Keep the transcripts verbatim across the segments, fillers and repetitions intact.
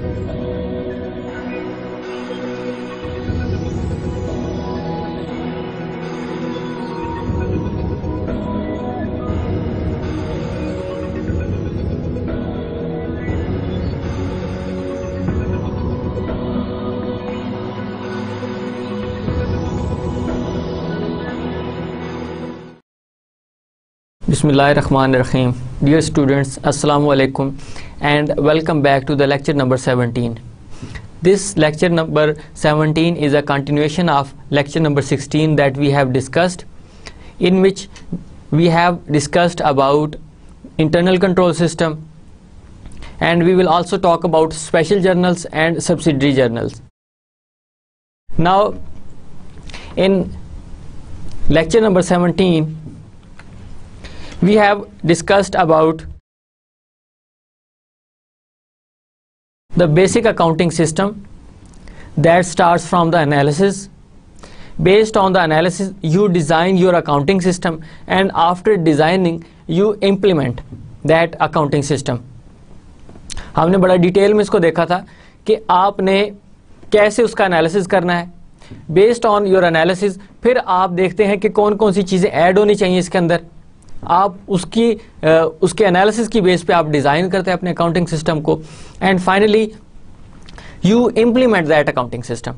Bismillahirrahmanirrahim. Dear students, Assalamu alaikum and welcome back to the lecture number seventeen. This lecture number seventeen is a continuation of lecture number sixteen that we have discussed, in which we have discussed about internal control system, and we will also talk about special journals and subsidiary journals. Now, in lecture number seventeen, we have discussed about the basic accounting system that starts from the analysis. Based on the analysis, you design your accounting system, and after designing, you implement that accounting system. हमने बड़ा detail में इसको देखा था कि आपने कैसे उसका एनालिसिस करना है. बेस्ड ऑन योर एनालिसिस फिर आप देखते हैं कि कौन कौन सी चीज़ें ऐड होनी चाहिए इसके अंदर. आप उसकी उसके एनालिसिस की बेस पे आप डिज़ाइन करते हैं अपने अकाउंटिंग सिस्टम को, and finally you implement that accounting system.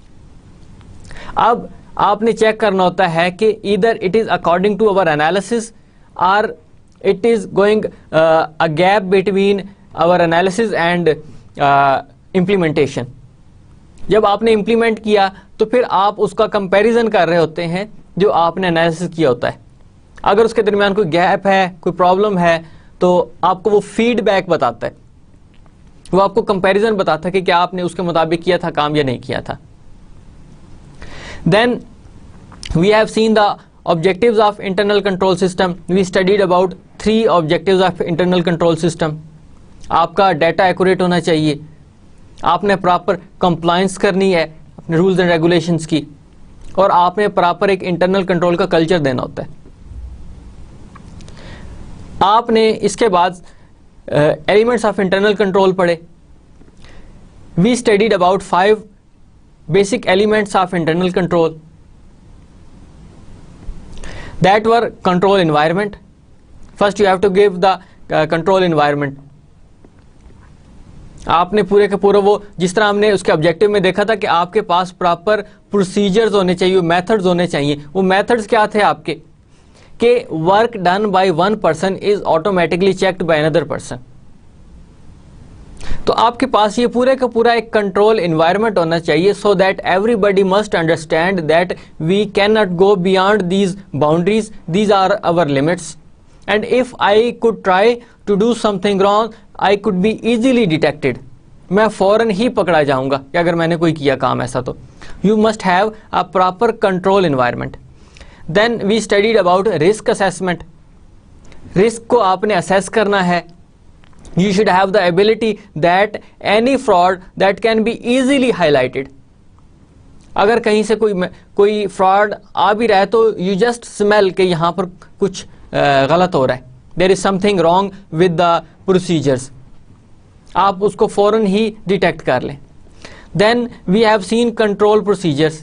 अब आपने चेक करना होता है कि either it is according to our analysis or it is going a gap between our analysis and implementation. जब आपने इम्प्लीमेंट किया तो फिर आप उसका कंपैरिजन कर रहे होते हैं जो आपने एनालिसिस किया होता है. अगर उसके दरमियान कोई गैप है, कोई प्रॉब्लम है, तो आपको वो फीडबैक बताता है, वो आपको कंपैरिजन बताता है कि क्या आपने उसके मुताबिक किया था काम या नहीं किया था. Then we have seen the objectives of internal control system. We studied about three objectives of internal control system. आपका डाटा एक्यूरेट होना चाहिए, आपने प्रॉपर कंप्लायंस करनी है अपने रूल्स एंड रेगुलेशंस की, और आपने प्रॉपर एक इंटरनल कंट्रोल का कल्चर देना होता है. आपने इसके बाद एलिमेंट्स ऑफ इंटरनल कंट्रोल पढ़े. We studied about five basic elements of internal control that were control environment. First you have to give the control environment. आपने पूरे के पूरे वो जिस तरह हमने उसके ऑब्जेक्टिव में देखा था कि आपके पास प्रॉपर प्रोसीजर्स होने चाहिए, मेथड्स होने चाहिए. वो मेथड्स क्या थे आपके कि work done by one person is automatically checked by another person. तो आपके पास ये पूरे का पूरा एक कंट्रोल एनवायरनमेंट होना चाहिए, so that everybody must understand that we can not go beyond these boundaries, these are our limits, and if I could try to do something wrong I could be easily detected. मैं फौरन ही पकड़ा जाऊंगा कि अगर मैंने कोई किया काम ऐसा. तो you must have a proper control environment. Then we studied about risk assessment. Risk को आपने असेस करना है. You should have the ability that any fraud that can be easily highlighted. अगर कहीं से कोई कोई फ्रॉड आ भी रहा है तो you just smell कि यहाँ पर कुछ गलत हो रहा है. There is something wrong with the procedures. आप उसको फौरन ही डिटेक्ट कर लें. Then we have seen control procedures.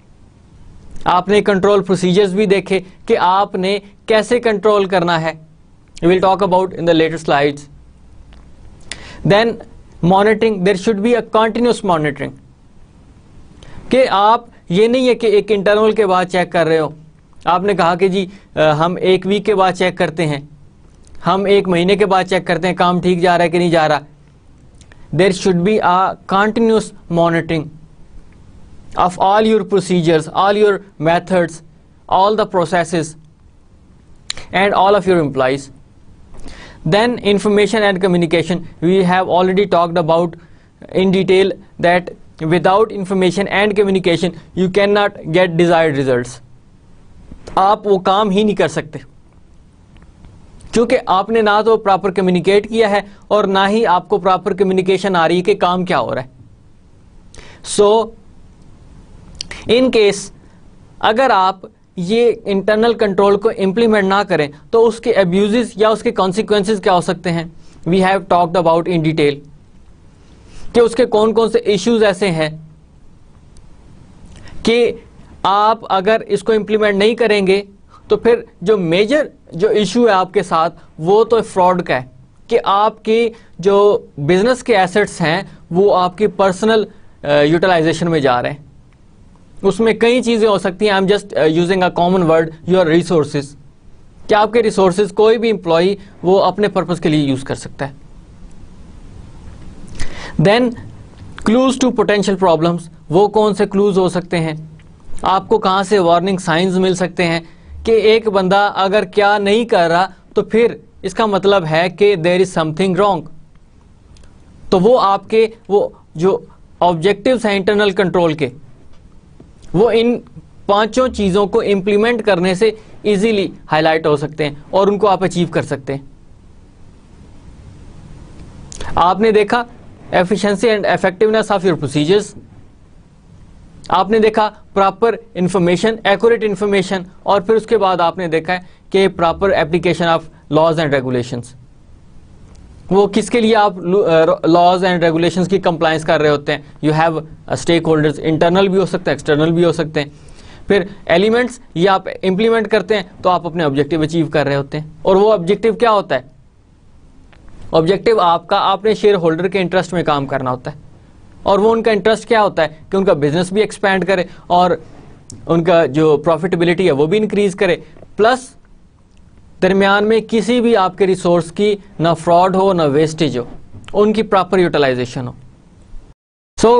आपने कंट्रोल प्रोसीजर्स भी देखे कि आपने कैसे कंट्रोल करना है. We will talk about in the later slides. Then monitoring. There should be a continuous monitoring, कि आप ये नहीं है कि एक इंटरवल के बाद चेक कर रहे हो. आपने कहा कि जी आ, हम एक वीक के बाद चेक करते हैं, हम एक महीने के बाद चेक करते हैं काम ठीक जा रहा है कि नहीं जा रहा. There should be a continuous monitoring of all your procedures, all your methods, all the processes, and all of your employees. Then information and communication. We have already talked about in detail that without information and communication you cannot get desired results. आप वो काम ही नहीं कर सकते क्योंकि आपने ना तो प्रॉपर कम्युनिकेट किया है और ना ही आपको प्रॉपर कम्युनिकेशन आ रही है कि काम क्या हो रहा है. सो so, इन केस अगर आप ये इंटरनल कंट्रोल को इम्प्लीमेंट ना करें तो उसके अब्यूजेस या उसके कॉन्सिक्वेंसेस क्या हो सकते हैं. We have talked about in detail. कि उसके कौन कौन से इश्यूज ऐसे हैं कि आप अगर इसको इंप्लीमेंट नहीं करेंगे तो फिर जो मेजर जो इशू है आपके साथ वो तो फ्रॉड का है कि आपके जो बिजनेस के एसेट्स हैं वो आपकी पर्सनल यूटिलाइजेशन में जा रहे हैं। उसमें कई चीज़ें हो सकती हैं। I am just using a common word, your resources, कि आपके रिसोर्सेज कोई भी एम्प्लॉय वो अपने पर्पस के लिए यूज़ कर सकता है। Then clues to potential problems, वो कौन से क्लूज हो सकते हैं, आपको कहाँ से वार्निंग साइंस मिल सकते हैं कि एक बंदा अगर क्या नहीं कर रहा तो फिर इसका मतलब है कि देयर इज समथिंग रॉन्ग। तो वो आपके वो जो ऑब्जेक्टिव्स हैं इंटरनल कंट्रोल के, वो इन पांचों चीज़ों को इंप्लीमेंट करने से इजीली हाईलाइट हो सकते हैं और उनको आप अचीव कर सकते हैं। आपने देखा efficiency and effectiveness of your procedures, आपने देखा प्रॉपर इंफॉर्मेशन, एक्यूरेट इंफॉर्मेशन, और फिर उसके बाद आपने देखा है कि proper application of laws and regulations. वो किसके लिए आप लॉज एंड रेगुलेशंस की कंप्लायंस कर रहे होते हैं? You have stakeholders, internal भी हो सकते हैं, एक्सटर्नल भी हो सकते हैं। फिर एलिमेंट्स, ये आप इंप्लीमेंट करते हैं तो आप अपने ऑब्जेक्टिव अचीव कर रहे होते हैं। और वो ऑब्जेक्टिव क्या होता है? ऑब्जेक्टिव आपका आपने शेयर होल्डर के इंटरेस्ट में काम करना होता है, और वो उनका इंटरेस्ट क्या होता है कि उनका बिजनेस भी एक्सपैंड करे और उनका जो प्रॉफिटेबिलिटी है वो भी इंक्रीज करे, प्लस दरमियान में किसी भी आपके रिसोर्स की ना फ्रॉड हो ना वेस्टेज हो, उनकी प्रॉपर यूटिलाइजेशन हो। So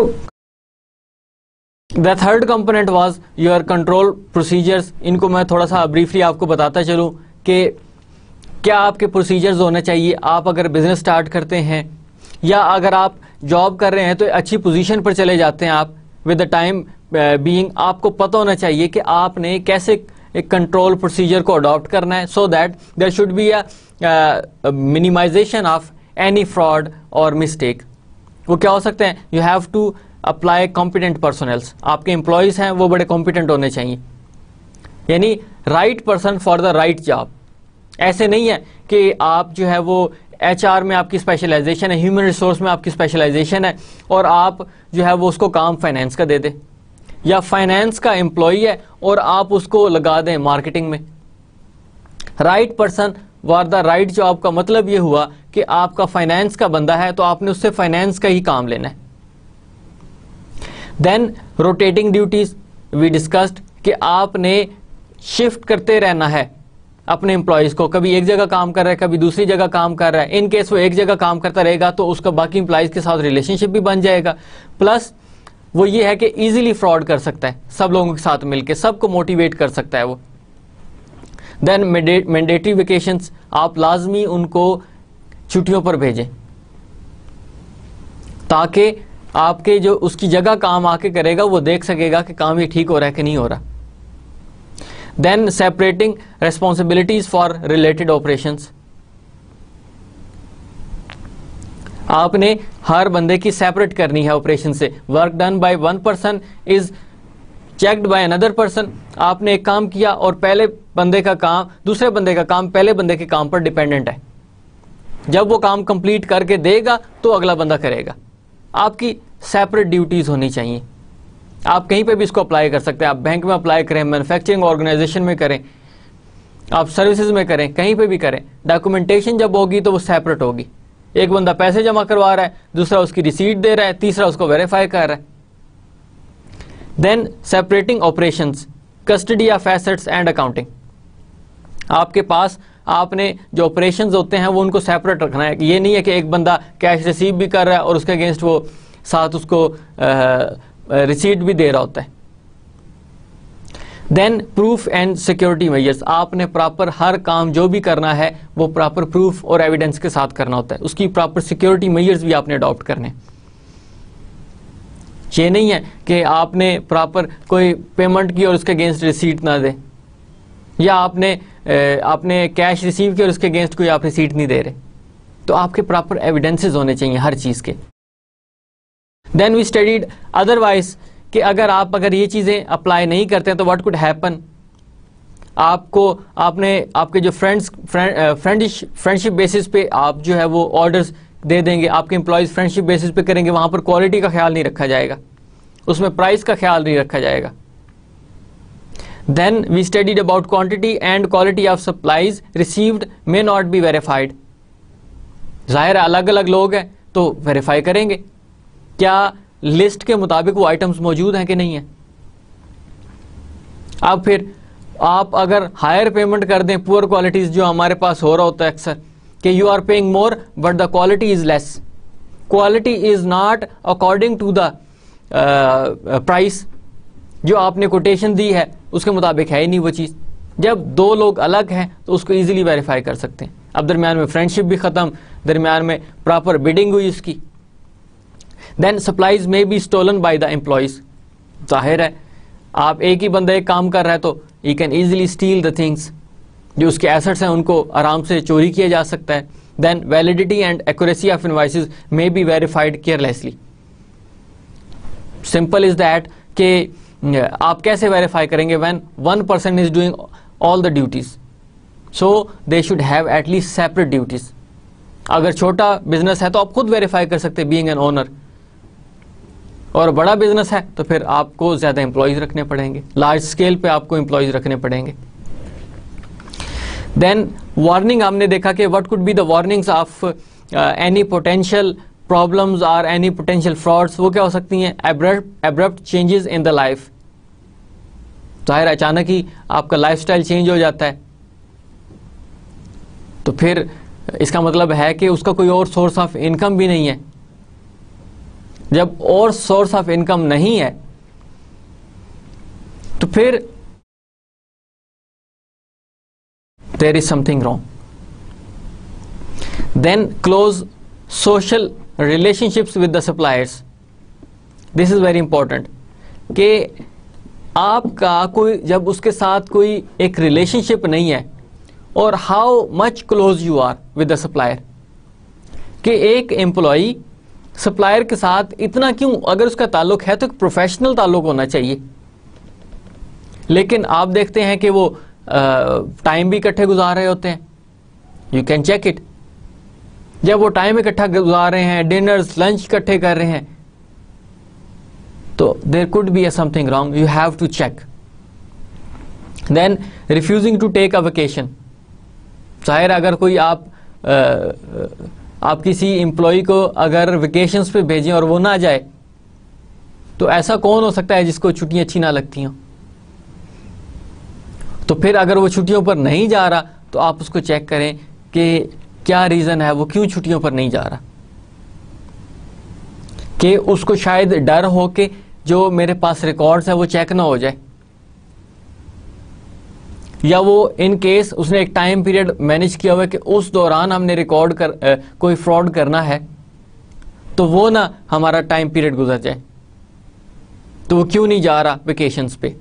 the third component was your control procedures. इनको मैं थोड़ा सा ब्रीफली आपको बताता चलूँ कि क्या आपके प्रोसीजर्स होने चाहिए। आप अगर बिजनेस स्टार्ट करते हैं या अगर आप जॉब कर रहे हैं तो अच्छी पोजीशन पर चले जाते हैं आप, विद द टाइम बीइंग आपको पता होना चाहिए कि आपने कैसे एक कंट्रोल प्रोसीजर को अडॉप्ट करना है, so that there should be a minimisation of any fraud और मिस्टेक। वो क्या हो सकते हैं? You have to apply competent personnels, आपके एम्प्लॉयज़ हैं वो बड़े कॉम्पिटेंट होने चाहिए, यानी right person for the right job. ऐसे नहीं है कि आप जो है वो एच आर में आपकी स्पेशलाइजेशन है, ह्यूमन रिसोर्स में आपकी स्पेशलाइजेशन है, और आप जो है वो उसको काम फाइनेंस का दे दें, या फाइनेंस का एम्प्लॉई है और आप उसको लगा दें मार्केटिंग में। Right person for the right job का मतलब ये हुआ कि आपका फाइनेंस का बंदा है तो आपने उससे फाइनेंस का ही काम लेना है। Then rotating duties, we discussed कि आपने शिफ्ट करते रहना है अपने एम्प्लॉयज़ को, कभी एक जगह काम कर रहा है कभी दूसरी जगह काम कर रहा है। इन केस वो एक जगह काम करता रहेगा तो उसका बाकी एम्प्लॉयज़ के साथ रिलेशनशिप भी बन जाएगा, प्लस वो ये है कि इजीली फ्रॉड कर सकता है, सब लोगों के साथ मिलके सबको मोटिवेट कर सकता है वो। देन मैंडेटरी वेकेशंस, आप लाजमी उनको छुट्टियों पर भेजें ताकि आपके जो उसकी जगह काम आके करेगा वो देख सकेगा कि काम ये ठीक हो रहा है कि नहीं हो रहा। Then separating responsibilities for related operations, आपने हर बंदे की सेपरेट करनी है ऑपरेशन से। Work done by one person is checked by another person, आपने एक काम किया और पहले बंदे का काम दूसरे बंदे का काम पहले बंदे के काम पर डिपेंडेंट है। जब वो काम कंप्लीट करके देगा तो अगला बंदा करेगा। आपकी सेपरेट ड्यूटीज होनी चाहिए। आप कहीं पे भी इसको अप्लाई कर सकते हैं, आप बैंक में अप्लाई करें, मैन्युफैक्चरिंग ऑर्गेनाइजेशन में करें, आप सर्विसेज में करें, कहीं पे भी करें। डॉक्यूमेंटेशन जब होगी तो वो सेपरेट होगी। एक बंदा पैसे जमा करवा रहा है, दूसरा उसकी रिसीट दे रहा है, तीसरा उसको वेरीफाई कर रहा है। Then separating operations, custody of assets and accounting, आपके पास आपने जो ऑपरेशंस होते हैं वो उनको सेपरेट रखना है। ये नहीं है कि एक बंदा कैश रिसीव भी कर रहा है और उसके अगेंस्ट वो साथ उसको रिसीट भी दे रहा होता है। Then proof and security measures, आपने प्रॉपर हर काम जो भी करना है वो प्रॉपर प्रूफ और एविडेंस के साथ करना होता है, उसकी प्रॉपर सिक्योरिटी मेजर्स भी आपने अडॉप्ट करने। ये नहीं है कि आपने प्रॉपर कोई पेमेंट की और उसके अगेंस्ट रिसीट ना दे, या आपने आपने कैश रिसीव किया और उसके अगेंस्ट कोई आप रिसीट नहीं दे रहे। तो आपके प्रॉपर एविडेंसेस होने चाहिए हर चीज़ के। देन वी स्टडीड अदरवाइज कि अगर आप अगर ये चीज़ें अप्लाई नहीं करते हैं तो व्हाट कुड हैपन। आपको आपने आपके जो फ्रेंड्स फ्रेंड फ्रेंडिश फ्रेंडशिप बेसिस पे आप जो है वो ऑर्डर्स दे देंगे, आपके एम्प्लॉयज़ फ्रेंडशिप बेसिस पे करेंगे, वहाँ पर क्वालिटी का ख्याल नहीं रखा जाएगा, उसमें प्राइस का ख्याल नहीं रखा जाएगा। Then we studied about quantity and quality of supplies received may not be verified. जाहिर है अलग अलग लोग हैं तो वेरीफाई करेंगे क्या लिस्ट के मुताबिक वो आइटम्स मौजूद हैं कि नहीं है। अब फिर आप अगर हायर पेमेंट कर दें, पुअर क्वालिटीज जो हमारे पास हो रहा होता है अक्सर कि you are paying more but the quality is less, quality is not according to the price, जो आपने कोटेशन दी है उसके मुताबिक है ही नहीं वो चीज़। जब दो लोग अलग हैं तो उसको इजीली वेरीफाई कर सकते हैं। अब दरमियान में फ्रेंडशिप भी ख़त्म, दरमियान में प्रॉपर बिडिंग हुई उसकी। देन सप्लाईज में be stolen by the employees. जाहिर है आप एक ही बंदा एक काम कर रहा है तो you can easily steal the things, जो उसके एसेट्स हैं उनको आराम से चोरी किया जा सकता है। Then validity and accuracy of invoices may be verified carelessly. Simple is that कि आप कैसे वेरीफाई करेंगे when one person is doing all the duties, so they should have at least separate duties. अगर छोटा बिजनेस है तो आप खुद वेरीफाई कर सकते हैं बीइंग एन ओनर, और बड़ा बिजनेस है तो फिर आपको ज़्यादा एम्प्लॉयज़ रखने पड़ेंगे, लार्ज स्केल पे आपको एम्प्लॉयज़ रखने पड़ेंगे। देन वार्निंग हमने देखा कि what could be the warnings of any potential problems और एनी पोटेंशियल फ्रॉड्स। वो क्या हो सकती हैं? Abrupt abrupt changes in the life. जाहिर अचानक ही आपका लाइफस्टाइल चेंज हो जाता है तो फिर इसका मतलब है कि उसका कोई और सोर्स ऑफ इनकम भी नहीं है। जब और सोर्स ऑफ इनकम नहीं है तो फिर there is something wrong. Then close social relationships with the suppliers. This is very important कि आपका कोई जब उसके साथ कोई एक रिलेशनशिप नहीं है, और how much close you are with the supplier, कि एक एम्प्लॉई सप्लायर के साथ इतना क्यों, अगर उसका ताल्लुक है तो एक प्रोफेशनल ताल्लुक होना चाहिए। लेकिन आप देखते हैं कि वो टाइम भी इकट्ठे गुजार रहे होते हैं, यू कैन चेक इट। जब वो टाइम इकट्ठा गुजार रहे हैं, डिनर्स लंच इकट्ठे कर रहे हैं, तो there could be a something wrong, you have to check. Then refusing to take a vacation. जाहिर अगर कोई आप आ, आप किसी एम्प्लॉय को अगर वेकेशंस पे भेजें और वो ना जाए तो ऐसा कौन हो सकता है जिसको छुट्टियां अच्छी ना लगती हों। तो फिर अगर वो छुट्टियों पर नहीं जा रहा तो आप उसको चेक करें कि क्या रीज़न है, वो क्यों छुट्टियों पर नहीं जा रहा। कि उसको शायद डर हो कि जो मेरे पास रिकॉर्ड्स है वो चेक ना हो जाए, या वो इन केस उसने एक टाइम पीरियड मैनेज किया हुआ है कि उस दौरान हमने रिकॉर्ड कर आ, कोई फ्रॉड करना है तो वो ना हमारा टाइम पीरियड गुजर जाए, तो वो क्यों नहीं जा रहा वेकेशंस पे।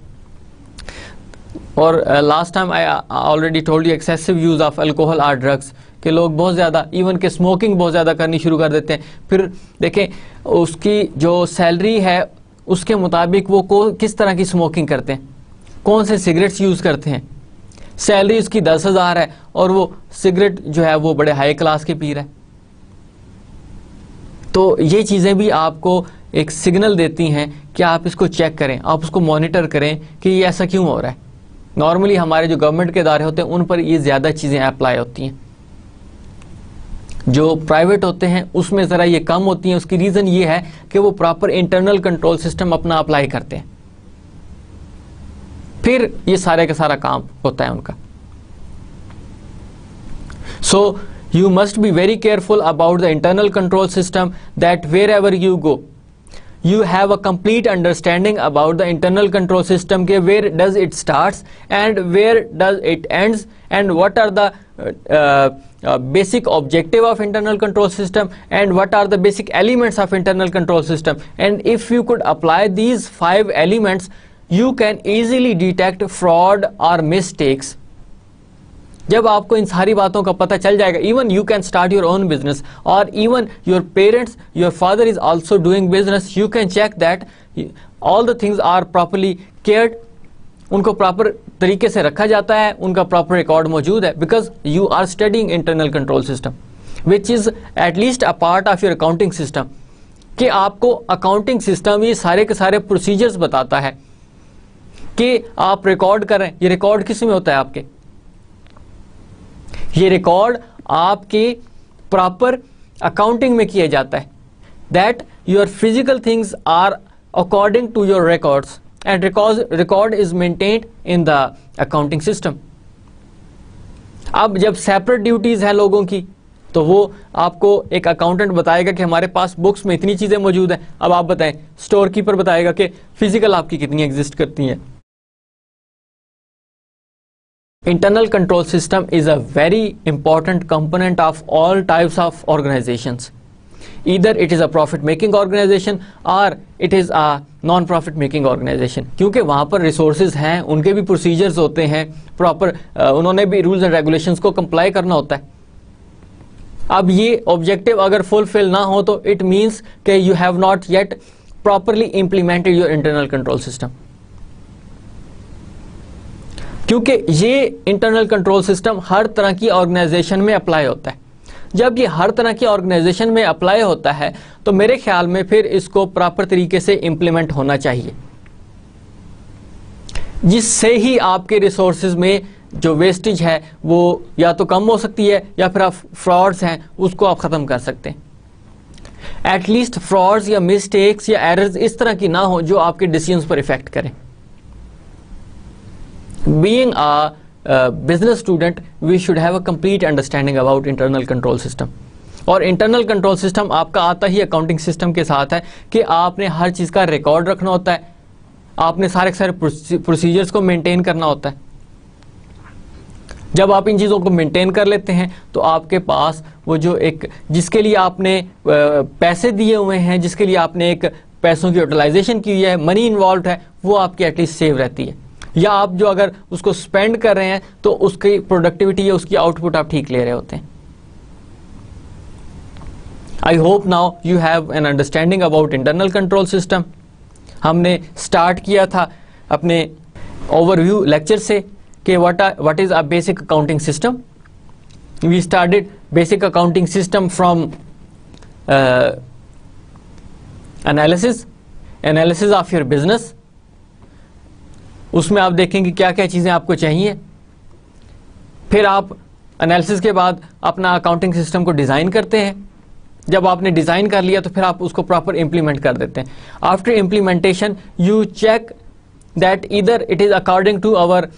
और last time I already told you excessive use of alcohol और ड्रग्स, कि लोग बहुत ज़्यादा इवन के स्मोकिंग बहुत ज़्यादा करनी शुरू कर देते हैं। फिर देखें उसकी जो सैलरी है उसके मुताबिक वो को किस तरह की स्मोकिंग करते हैं, कौन से सिगरेट्स यूज़ करते हैं। सैलरी उसकी दस हज़ार है और वो सिगरेट जो है वो बड़े हाई क्लास के पी रहा है। तो ये चीज़ें भी आपको एक सिग्नल देती हैं कि आप इसको चेक करें, आप उसको मॉनिटर करें कि ये ऐसा क्यों हो रहा है। नॉर्मली हमारे जो गवर्नमेंट के इदारे होते हैं उन पर ये ज़्यादा चीज़ें अप्लाई होती हैं, जो प्राइवेट होते हैं उसमें ज़रा ये कम होती हैं। उसकी रीज़न ये है कि वो प्रॉपर इंटरनल कंट्रोल सिस्टम अपना अप्लाई करते हैं, फिर ये सारे का सारा काम होता है उनका। सो you must be very careful about the internal control system, that wherever you go you have a complete understanding about the internal control system, ke where does it starts and where does it ends, and what are the uh, uh, basic objective of internal control system, and what are the basic elements of internal control system. And if you could apply these five elements, you can easily detect fraud or mistakes. जब आपको इन सारी बातों का पता चल जाएगा, even you can start your own business, और even your parents, your father is also doing business, you can check that all the things are properly cared, उनको प्रॉपर तरीके से रखा जाता है, उनका प्रॉपर रिकॉर्ड मौजूद है, because you are studying internal control system. Which is at least a part of your accounting system, कि आपको अकाउंटिंग सिस्टम ये सारे के सारे प्रोसीजर्स बताता है कि आप रिकॉर्ड करें। ये रिकॉर्ड किस में होता है आपके, ये रिकॉर्ड आपके प्रॉपर अकाउंटिंग में किया जाता है, that your physical things are according to your records and record is maintained in the accounting system. अब जब सेपरेट ड्यूटीज हैं लोगों की, तो वो आपको एक अकाउंटेंट बताएगा कि हमारे पास बुक्स में इतनी चीजें मौजूद हैं। अब आप बताएं, स्टोर कीपर बताएगा कि फिजिकल आपकी कितनी एग्जिस्ट करती हैं। Internal control system is a very important component of all types of organizations. Either it is a profit making organization और it is a non profit making organization, क्योंकि वहां पर रिसोर्सेज हैं, उनके भी प्रोसीजर्स होते हैं प्रॉपर, उन्होंने भी रूल्स एंड रेगुलेशंस को कंप्लाई करना होता है। अब ये ऑब्जेक्टिव अगर फुलफिल ना हो तो इट मीन्स कि you have not yet properly implemented your internal control system, क्योंकि ये इंटरनल कंट्रोल सिस्टम हर तरह की ऑर्गेनाइजेशन में अप्लाई होता है। जब ये हर तरह की ऑर्गेनाइजेशन में अप्लाई होता है तो मेरे ख्याल में फिर इसको प्रॉपर तरीके से इंप्लीमेंट होना चाहिए, जिससे ही आपके रिसोर्सेज में जो वेस्टेज है वो या तो कम हो सकती है या फिर आप फ्रॉड्स हैं उसको आप ख़त्म कर सकते हैं। एटलीस्ट फ्रॉड्स या मिस्टेक्स या एरर्स इस तरह की ना हो जो आपके डिसीजंस पर इफेक्ट करें। Being a business student we should have a complete understanding about internal control system, और इंटरनल कंट्रोल सिस्टम आपका आता ही अकाउंटिंग सिस्टम के साथ है कि आपने हर चीज़ का रिकॉर्ड रखना होता है, आपने सारे सारे प्रोसीजर्स को मेंटेन करना होता है। जब आप इन चीज़ों को मेंटेन कर लेते हैं तो आपके पास वो जो एक जिसके लिए आपने पैसे दिए हुए हैं, जिसके लिए आपने एक पैसों की यूटिलाइजेशन की है, मनी इन्वॉल्व है, वो आपकी एटलीस्ट सेव रहती है। या आप जो अगर उसको स्पेंड कर रहे हैं तो उसकी प्रोडक्टिविटी या उसकी आउटपुट आप ठीक ले रहे होते हैं। I hope now you have an understanding about internal control system. हमने स्टार्ट किया था अपने ओवरव्यू लेक्चर से कि what are, what is a basic accounting system. We started basic accounting system from uh, analysis analysis of your business. उसमें आप देखेंगे क्या क्या चीज़ें आपको चाहिए, फिर आप एनालिसिस के बाद अपना अकाउंटिंग सिस्टम को डिज़ाइन करते हैं। जब आपने डिज़ाइन कर लिया तो फिर आप उसको प्रॉपर इम्प्लीमेंट कर देते हैं। After implementation you check that either it is according to our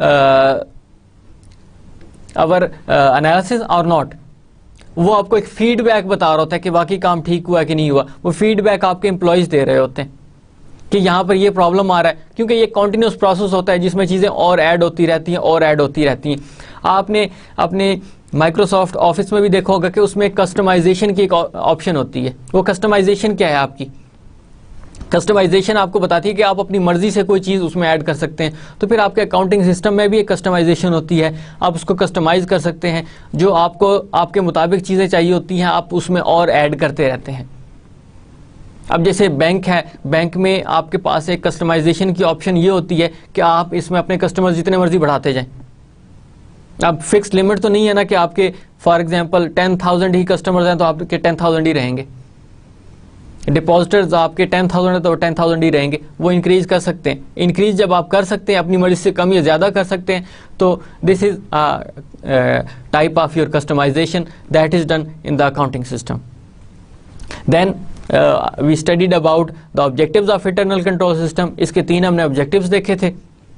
our analysis और नॉट। वो आपको एक फीडबैक बता रहा होता है कि वाकई काम ठीक हुआ कि नहीं हुआ। वो फीडबैक आपके एम्प्लॉयज़ दे रहे होते हैं कि यहाँ पर ये प्रॉब्लम आ रहा है, क्योंकि ये कॉन्टिन्यूस प्रोसेस होता है जिसमें चीज़ें और ऐड होती रहती हैं और ऐड होती रहती हैं। आपने अपने माइक्रोसॉफ्ट ऑफिस में भी देखा होगा कि उसमें कस्टमाइजेशन की एक ऑप्शन होती है। वो कस्टमाइजेशन क्या है आपकी? कस्टमाइजेशन आपको बताती है कि आप अपनी मर्जी से कोई चीज़ उसमें ऐड कर सकते हैं। तो फिर आपके अकाउंटिंग सिस्टम में भी एक कस्टमाइजेशन होती है, आप उसको कस्टमाइज कर सकते हैं। जो आपको आपके मुताबिक चीज़ें चाहिए होती हैं आप उसमें और ऐड करते रहते हैं। अब जैसे बैंक है, बैंक में आपके पास एक कस्टमाइजेशन की ऑप्शन ये होती है कि आप इसमें अपने कस्टमर जितने मर्जी बढ़ाते जाएं। अब फिक्स लिमिट तो नहीं है ना कि आपके फॉर एग्जांपल टेन थाउजेंड ही कस्टमर्स हैं तो आपके टेन थाउजेंड ही रहेंगे। डिपॉजिटर्स आपके टेन थाउजेंड है तो टेन थाउजेंड ही रहेंगे। वो इंक्रीज कर सकते हैं। इंक्रीज जब आप कर सकते हैं अपनी मर्जी से कम या ज़्यादा कर सकते हैं, तो this is type of your customization that is done in the accounting system. Then we studied about the objectives of internal control system. इसके तीन हमने ऑब्जेक्टिव्स देखे थे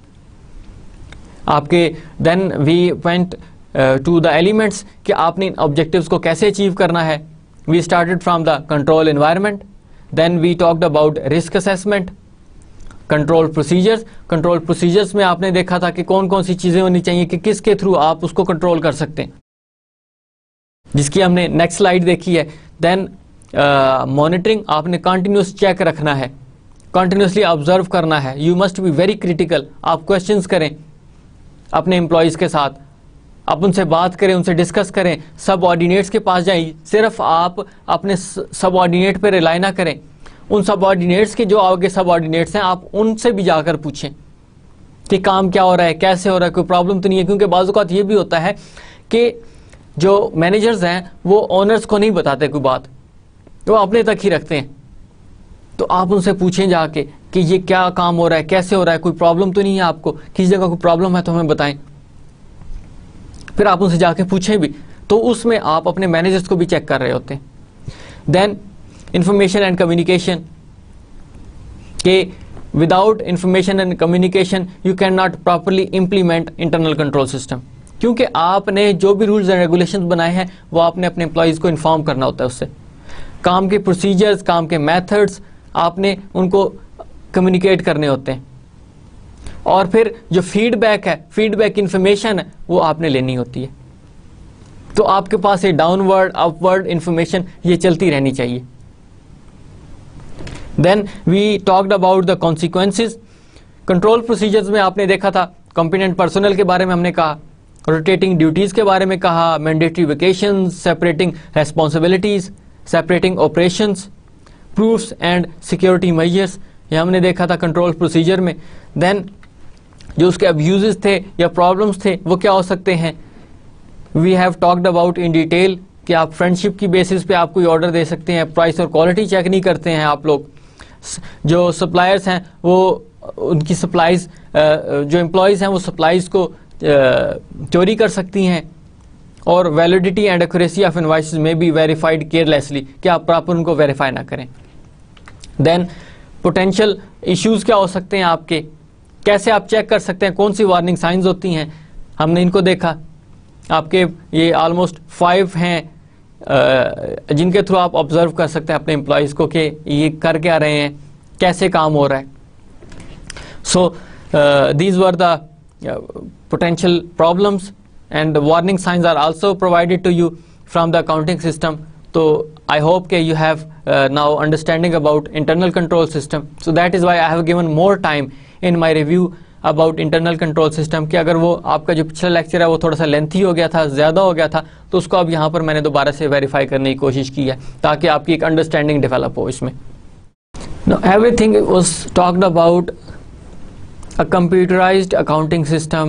आपके। Then we went to the elements कि आपने इन ऑब्जेक्टिव्स को कैसे अचीव करना है। We started from the control environment, then we talked about risk assessment, control procedures. Control procedures में आपने देखा था कि कौन कौन सी चीज़ें होनी चाहिए कि किसके थ्रू आप उसको कंट्रोल कर सकते हैं, जिसकी हमने नेक्स्ट स्लाइड देखी है। देन मॉनिटरिंग, आपने कंटिन्यूस चेक रखना है, कंटिन्यूसली ऑब्जर्व करना है। You must be very critical. आप क्वेश्चंस करें अपने एम्प्लॉयज़ के साथ, आप उनसे बात करें, उनसे डिस्कस करें, सब ऑर्डिनेट्स के पास जाएं। सिर्फ आप अपने सब ऑर्डिनेट पर रिलाई ना करें, उन सब ऑर्डिनेट्स के जो आगे सब ऑर्डिनेट्स हैं आप उनसे भी जाकर पूछें कि काम क्या हो रहा है, कैसे हो रहा है, कोई प्रॉब्लम तो नहीं है। क्योंकि बाज़ औक़ात ये भी होता है कि जो मैनेजर्स हैं वो ओनर्स को नहीं बताते कोई बात, वो अपने तक ही रखते हैं। तो आप उनसे पूछें जाके कि ये क्या काम हो रहा है, कैसे हो रहा है, कोई प्रॉब्लम तो नहीं है आपको, किसी जगह कोई प्रॉब्लम है तो हमें बताएं। फिर आप उनसे जाके पूछें भी, तो उसमें आप अपने मैनेजर्स को भी चेक कर रहे होते हैं। देन इंफॉर्मेशन एंड कम्युनिकेशन, के without information and communication you can not properly implement internal control system, क्योंकि आपने जो भी रूल्स एंड रेगुलेशंस बनाए हैं वो आपने अपने एम्प्लॉयज़ को इन्फॉर्म करना होता है। उससे काम के प्रोसीजर्स, काम के मेथड्स आपने उनको कम्युनिकेट करने होते हैं, और फिर जो फीडबैक है, फीडबैक इंफॉर्मेशन है, वो आपने लेनी होती है। तो आपके पास ये डाउनवर्ड अपवर्ड इंफॉर्मेशन ये चलती रहनी चाहिए। Then we talked about the consequences. Control procedures में आपने देखा था कॉम्पिटेंट पर्सनल के बारे में हमने कहा, रोटेटिंग ड्यूटीज के बारे में कहा, mandatory vacation, separating responsibilities, separating operations, proofs and security measures, ये हमने देखा था कंट्रोल प्रोसीजर में। देन जो उसके अब्यूजेस थे या प्रॉब्लम्स थे वो क्या हो सकते हैं, we have talked about in detail कि आप फ्रेंडशिप की बेसिस पे आप कोई ऑर्डर दे सकते हैं, प्राइस और क्वालिटी चेक नहीं करते हैं आप लोग। जो सप्लायर्स हैं वो उनकी सप्लाईज, जो एम्प्लॉयज़ हैं वो सप्लाईज को चोरी कर सकती हैं, और validity and accuracy of invoices में बी वेरीफाइड केयरलेसली, कि आप प्रॉपर उनको वेरीफाई ना करें। देन पोटेंशियल इश्यूज क्या हो सकते हैं आपके, कैसे आप चेक कर सकते हैं, कौन सी वार्निंग साइंस होती हैं, हमने इनको देखा। आपके ये ऑलमोस्ट फाइव हैं जिनके थ्रू आप ऑब्जर्व कर सकते हैं अपने एम्प्लॉयज़ को कि ये कर क्या रहे हैं, कैसे काम हो रहा है। So these were the potential problems, and warning signs are also provided to you from the accounting system. So I hope that you have uh, now understanding about internal control system. So that is why I have given more time in my review about internal control system, कि अगर वो आपका जो पिछला lecture है वो थोड़ा सा लेंथी हो गया था, ज़्यादा हो गया था, तो उसको अब यहाँ पर मैंने दोबारा से वेरीफाई करने की कोशिश की है ताकि आपकी एक अंडरस्टैंडिंग डेवलप हो इसमें। Now everything was talked about a computerized accounting system,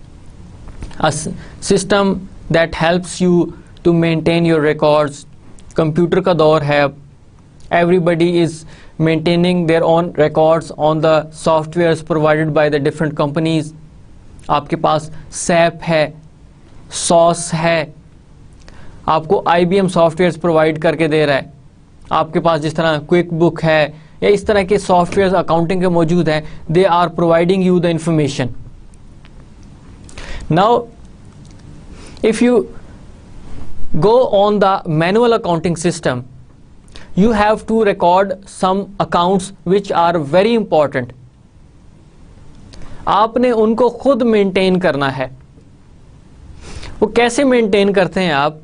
a system that helps you to maintain your records. Computer का दौर है, everybody is maintaining their own records on the softwares provided by the different companies. आपके पास SAP है, सॉस है, आपको I B M softwares provide करके दे रहा है। आपके पास जिस तरह क्विक बुक है या इस तरह के सॉफ्टवेयर अकाउंटिंग के मौजूद हैं, they are providing you the information. Now if you go on the manual accounting system, you have to record some accounts which are very important. आपने उनको खुद मेंटेन करना है। वो कैसे मेंटेन करते हैं आप?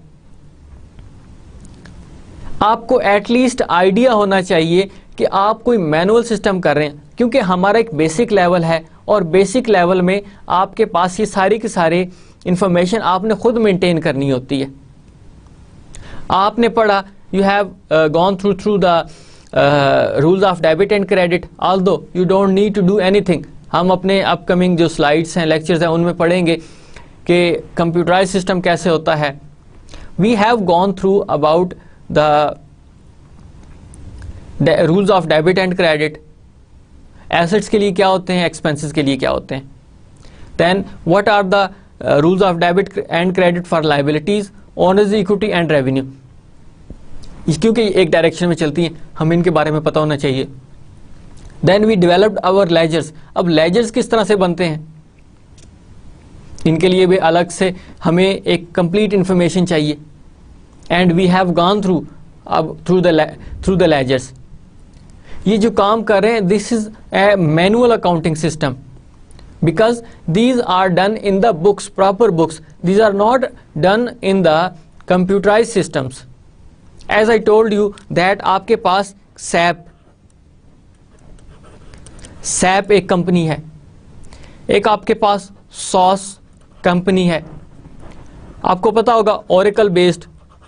आपको एटलीस्ट आइडिया होना चाहिए कि आप कोई मैनुअल सिस्टम कर रहे हैं, क्योंकि हमारा एक बेसिक लेवल है और बेसिक लेवल में आपके पास ये सारी की सारी इंफॉर्मेशन आपने खुद मेंटेन करनी होती है। आपने पढ़ा, you have gone through through the rules of debit and credit, although you don't need to do anything. हम अपने अपकमिंग जो स्लाइड्स हैं, लेक्चर्स हैं, उनमें पढ़ेंगे कि कंप्यूटराइज सिस्टम कैसे होता है। We have gone through about the rules of debit and credit, assets के लिए क्या होते हैं, एक्सपेंसेस के लिए क्या होते हैं। Then what are the rules of debit and credit for liabilities, owners equity and revenue, क्योंकि एक डायरेक्शन में चलती हैं, हमें इनके बारे में पता होना चाहिए। Then we developed our ledgers. अब लेजर्स किस तरह से बनते हैं, इनके लिए भी अलग से हमें एक कंप्लीट इंफॉर्मेशन चाहिए। And we have gone through अब through the through the ledgers. ये जो काम कर रहे हैं, this is a manual accounting system, because these are done in the books, proper books. These are not done in the computerized systems. As I told you that आपके पास SAP SAP एक company है, एक आपके पास sauce company है, आपको पता होगा ओरेकल बेस्ड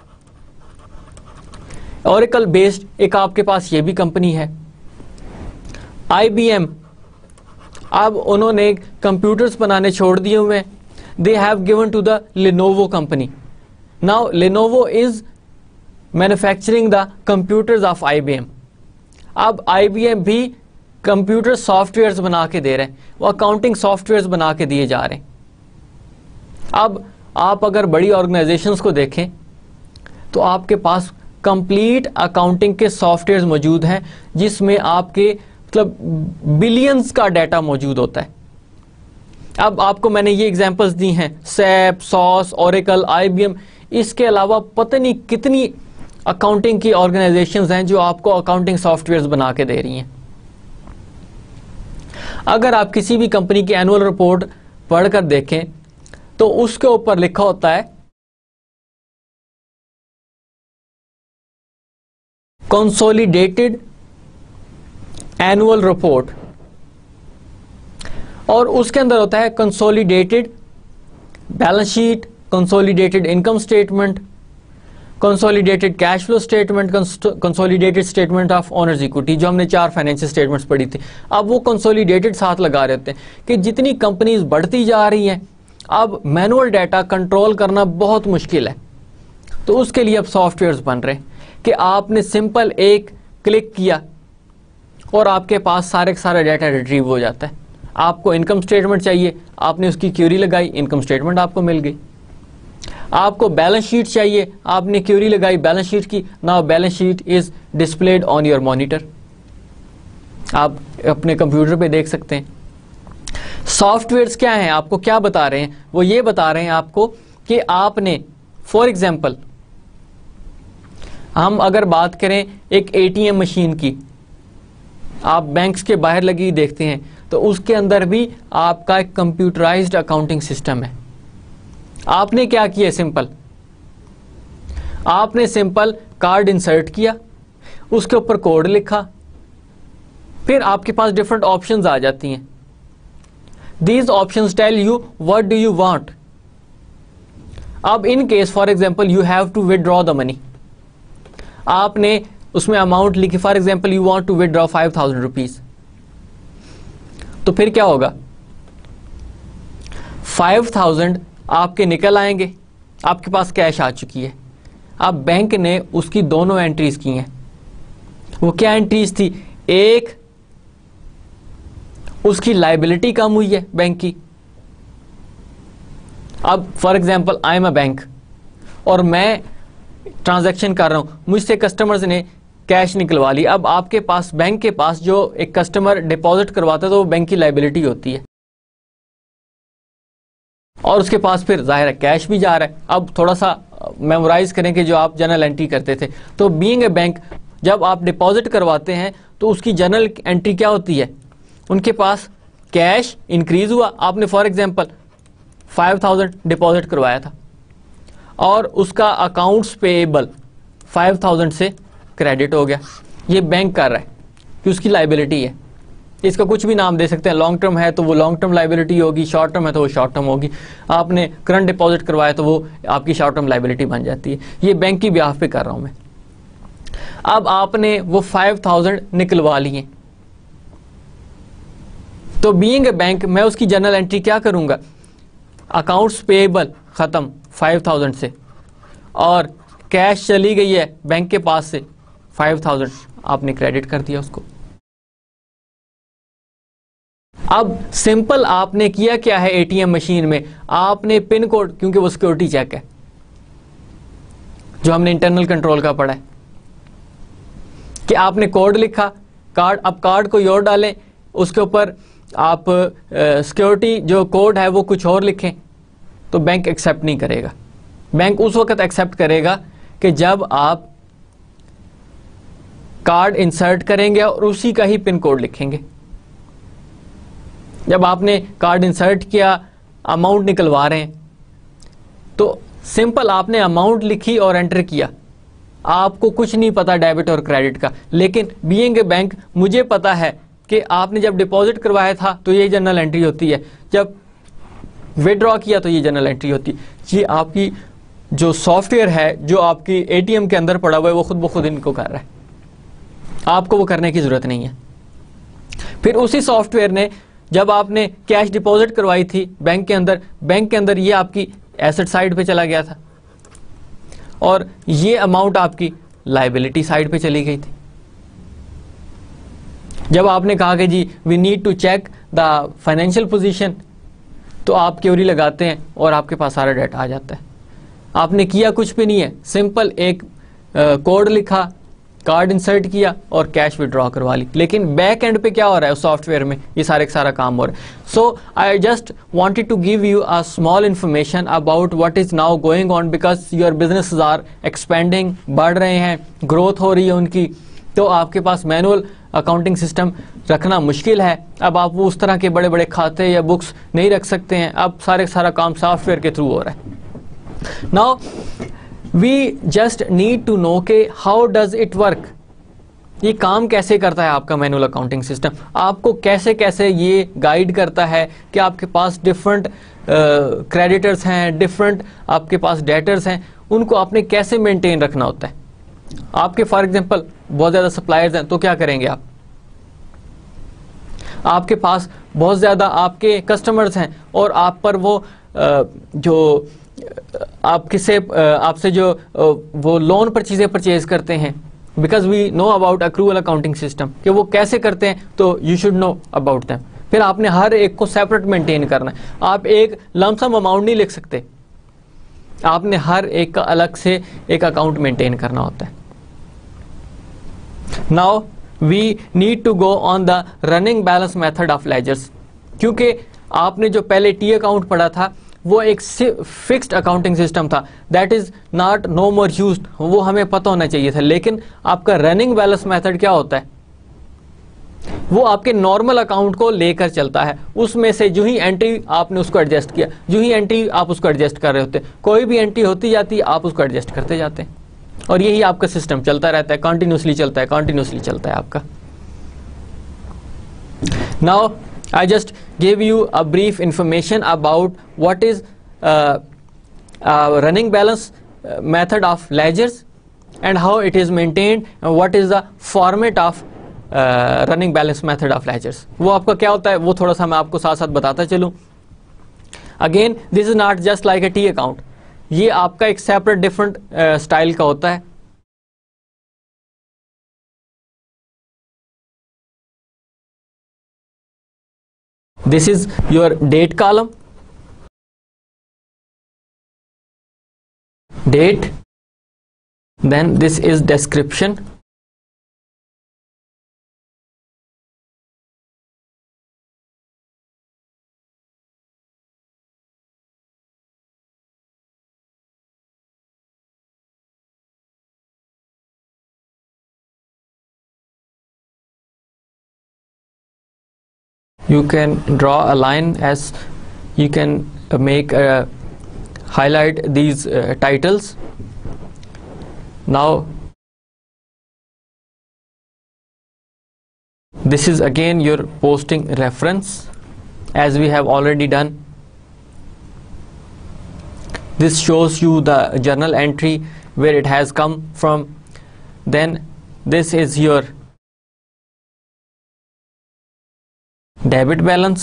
ओरेकल बेस्ड एक आपके पास ये भी कंपनी है। आई बी एम, अब उन्होंने कंप्यूटर्स बनाने छोड़ दिए हुए हैं, they have given to the Lenovo company. Now Lenovo is manufacturing the computers of IBM. अब आईबीएम भी कंप्यूटर सॉफ्टवेयर्स बना के दे रहे हैं, वो अकाउंटिंग सॉफ्टवेयर्स बना के दिए जा रहे हैं। अब आप अगर बड़ी ऑर्गेनाइजेशंस को देखें तो आपके पास कंप्लीट अकाउंटिंग के सॉफ्टवेयर्स मौजूद हैं जिसमें आपके मतलब बिलियंस का डाटा मौजूद होता है। अब आपको मैंने ये एग्जांपल्स दी हैं, सैप, सॉस, ओरेकल, आईबीएम, इसके अलावा पता नहीं कितनी अकाउंटिंग की ऑर्गेनाइजेशंस हैं जो आपको अकाउंटिंग सॉफ्टवेयर्स बना के दे रही हैं। अगर आप किसी भी कंपनी की एनुअल रिपोर्ट पढ़कर देखें तो उसके ऊपर लिखा होता है कंसोलिडेटेड एनुअल रिपोर्ट, और उसके अंदर होता है consolidated balance sheet, consolidated income statement, consolidated cash flow statement, consolidated statement of owners equity, जो हमने चार फाइनेंशियल स्टेटमेंट्स पढ़ी थी। अब वो कंसोलिडेटेड साथ लगा रहे होते हैं कि जितनी कंपनीज बढ़ती जा रही हैं अब मैनुअल डाटा कंट्रोल करना बहुत मुश्किल है, तो उसके लिए अब सॉफ्टवेयर्स बन रहे हैं कि आपने सिंपल एक क्लिक किया और आपके पास सारे का सारा डाटा रिट्रीव हो जाता है। आपको इनकम स्टेटमेंट चाहिए, आपने उसकी क्यूरी लगाई, इनकम स्टेटमेंट आपको मिल गई। आपको बैलेंस शीट चाहिए, आपने क्यूरी लगाई बैलेंस शीट की, now balance sheet is displayed on your monitor, आप अपने कंप्यूटर पे देख सकते हैं। सॉफ्टवेयर्स क्या हैं, आपको क्या बता रहे हैं, वो ये बता रहे हैं आपको कि आपने फॉर एग्जांपल हम अगर बात करें एक एटीएम मशीन की, आप बैंक्स के बाहर लगी देखते हैं तो उसके अंदर भी आपका एक कंप्यूटराइज्ड अकाउंटिंग सिस्टम है। आपने क्या किया, सिंपल आपने सिंपल कार्ड इंसर्ट किया, उसके ऊपर कोड लिखा, फिर आपके पास डिफरेंट ऑप्शंस आ जाती हैं। These options tell you what do you want. अब in case for example you have to withdraw the money, आपने उसमें अमाउंट लिखी, for example you want to withdraw five thousand rupees, तो फिर क्या होगा, फाइव थाउजेंड आपके निकल आएंगे, आपके पास कैश आ चुकी है। अब बैंक ने उसकी दोनों एंट्रीज की हैं। वो क्या एंट्रीज थी, एक उसकी लायबिलिटी कम हुई है बैंक की। अब for example I am a bank और मैं ट्रांजैक्शन कर रहा हूं, मुझसे कस्टमर्स ने कैश निकलवा ली। अब आपके पास बैंक के पास जो एक कस्टमर डिपॉजिट करवाता है तो वो बैंक की लायबिलिटी होती है और उसके पास फिर जाहिर है कैश भी जा रहा है। अब थोड़ा सा मेमोराइज करें कि जो आप जनरल एंट्री करते थे, तो बीइंग ए बैंक जब आप डिपॉजिट करवाते हैं तो उसकी जनरल एंट्री क्या होती है, उनके पास कैश इंक्रीज हुआ, आपने for example five thousand deposit करवाया था और उसका अकाउंट्स पेएबल फाइव थाउजेंड से क्रेडिट हो गया। ये बैंक कर रहा है कि उसकी लायबिलिटी है, इसका कुछ भी नाम दे सकते हैं, लॉन्ग टर्म है तो वो लॉन्ग टर्म लायबिलिटी होगी, शॉर्ट टर्म है तो वो शॉर्ट टर्म होगी। आपने करंट डिपॉजिट करवाया तो वो आपकी शॉर्ट टर्म लायबिलिटी बन जाती है। ये बैंक की ब्याह पे कर रहा हूं मैं। अब आपने वो फाइव थाउजेंड निकलवा लिए, तो बीइंग ए बैंक मैं उसकी जनरल एंट्री क्या करूंगा, अकाउंट्स पेएबल खत्म फाइव थाउजेंड से और कैश चली गई है बैंक के पास से फाइव थाउजेंड, आपने क्रेडिट कर दिया उसको। अब सिंपल आपने किया क्या है, एटीएम मशीन में आपने पिन कोड, क्योंकि वो सिक्योरिटी चेक है जो हमने इंटरनल कंट्रोल का पढ़ा है, कि आपने कोड लिखा, कार्ड, अब कार्ड को और डालें, उसके ऊपर आप सिक्योरिटी जो कोड है वो कुछ और लिखें, तो बैंक एक्सेप्ट नहीं करेगा। बैंक उस वक्त एक्सेप्ट करेगा कि जब आप कार्ड इंसर्ट करेंगे और उसी का ही पिन कोड लिखेंगे। जब आपने कार्ड इंसर्ट किया, अमाउंट निकलवा रहे हैं, तो सिंपल आपने अमाउंट लिखी और एंटर किया, आपको कुछ नहीं पता डेबिट और क्रेडिट का। लेकिन बीइंग ए बैंक मुझे पता है कि आपने जब डिपॉजिट करवाया था तो ये जनरल एंट्री होती है, जब विड्रॉ किया तो ये जनरल एंट्री होती है। ये आपकी जो सॉफ्टवेयर है जो आपकी एटीएम के अंदर पड़ा हुआ है वो खुद ब खुद इनको कर रहा है, आपको वो करने की जरूरत नहीं है। फिर उसी सॉफ्टवेयर ने जब आपने कैश डिपॉजिट करवाई थी बैंक के अंदर, बैंक के अंदर ये आपकी एसेट साइड पे चला गया था, और ये अमाउंट आपकी लायबिलिटी साइड पे चली गई थी। जब आपने कहा कि जी we need to check the financial position, तो आप क्वेरी लगाते हैं और आपके पास सारा डेटा आ जाता है। आपने किया कुछ भी नहीं है, सिंपल एक कोड uh, लिखा, कार्ड इंसर्ट किया और कैश विड्रॉ करवा ली। लेकिन बैक एंड पे क्या हो रहा है उस सॉफ्टवेयर में, ये सारे सारा काम हो रहा है। So I just wanted to give you a small information about what is now going on, because your business are expanding, बढ़ रहे हैं, ग्रोथ हो रही है उनकी, तो आपके पास मैनुअल अकाउंटिंग सिस्टम रखना मुश्किल है। अब आप वो उस तरह के बड़े बड़े खाते या बुक्स नहीं रख सकते हैं, अब सारे सारा काम सॉफ्टवेयर के थ्रू हो रहा है। Now we just need to know के हाउ डज इट वर्क, ये काम कैसे करता है आपका मैनुअल अकाउंटिंग सिस्टम, आपको कैसे कैसे ये गाइड करता है कि आपके पास डिफरेंट क्रेडिटर्स हैं, डिफरेंट आपके पास डेटर्स हैं, उनको आपने कैसे मेंटेन रखना होता है। आपके फॉर एग्जांपल बहुत ज़्यादा सप्लायर्स हैं, तो क्या करेंगे आप, आपके पास बहुत ज़्यादा आपके कस्टमर्स हैं और आप पर वो जो आपके से आपसे जो वो लोन पर चीज़ें परचेज करते हैं, because we know about accrual accounting system कि वो कैसे करते हैं, तो you should know about them. फिर आपने हर एक को सेपरेट मेंटेन करना है, आप एक लमसम अमाउंट नहीं लिख सकते, आपने हर एक का अलग से एक अकाउंट मेंटेन करना होता है। Now we need to go on the running balance method of ledgers, क्योंकि आपने जो पहले टी अकाउंट पढ़ा था वो एक फिक्स्ड अकाउंटिंग सिस्टम था, that is not no more used, वो हमें पता होना चाहिए था। लेकिन आपका रनिंग बैलेंस मेथड क्या होता है, वो आपके नॉर्मल अकाउंट को लेकर चलता है, उसमें से जो ही एंट्री आपने उसको एडजस्ट किया, जो ही एंट्री आप उसको एडजस्ट कर रहे होते, कोई भी एंट्री होती जाती है आप उसको एडजस्ट करते जाते हैं, और यही आपका सिस्टम चलता रहता है, कंटिन्यूसली चलता है, कंटिन्यूसली चलता है आपका। Now I just gave you a brief information about what is uh, uh, running balance uh, method of ledgers and how it is maintained and what is the format of uh, running balance method of ledgers। वो आपका क्या होता है वो थोड़ा सा मैं आपको साथ साथ बताता चलूँ। Again this is not just like a T account, ये आपका एक separate different uh, style का होता है। This is your date column, date, then this is description, you can draw a line as you can uh, make uh, highlight these uh, titles. Now this is again your posting reference, as we have already done. This shows you the journal entry where it has come from. Then this is your debit balance,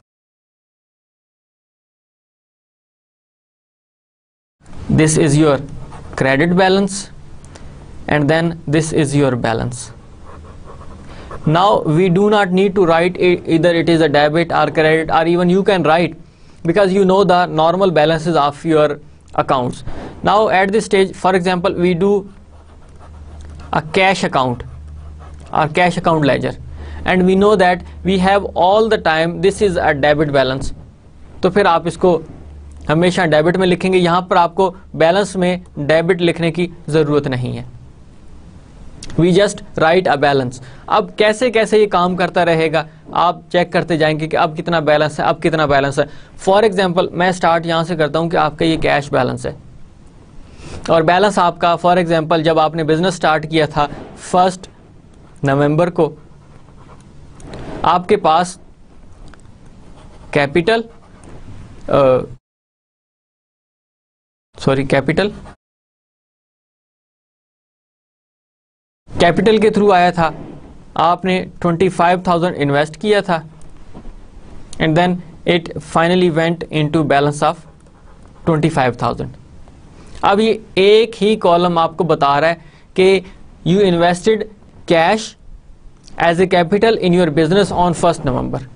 this is your credit balance, and then this is your balance. Now we do not need to write it, either it is a debit or credit, or even you can write, because you know the normal balances of your accounts. Now at this stage, for example, we do a cash account or cash account ledger, and we know that we have all the time this is a debit balance, तो फिर आप इसको हमेशा debit में लिखेंगे, यहाँ पर आपको बैलेंस में डेबिट लिखने की ज़रूरत नहीं है, we just write a balance. अब कैसे कैसे ये काम करता रहेगा आप चेक करते जाएंगे कि अब कितना बैलेंस है, अब कितना बैलेंस है। फॉर एग्जांपल मैं स्टार्ट यहाँ से करता हूँ कि आपका ये कैश बैलेंस है, और बैलेंस आपका फॉर एग्जांपल जब आपने बिजनेस स्टार्ट किया था फर्स्ट नवंबर को, आपके पास कैपिटल सॉरी कैपिटल कैपिटल के थ्रू आया था, आपने ट्वेंटी फाइव थाउजेंड इन्वेस्ट किया था, and then it finally went into balance of twenty five thousand. अब ये एक ही कॉलम आपको बता रहा है कि you invested cash as a capital in your business on first November.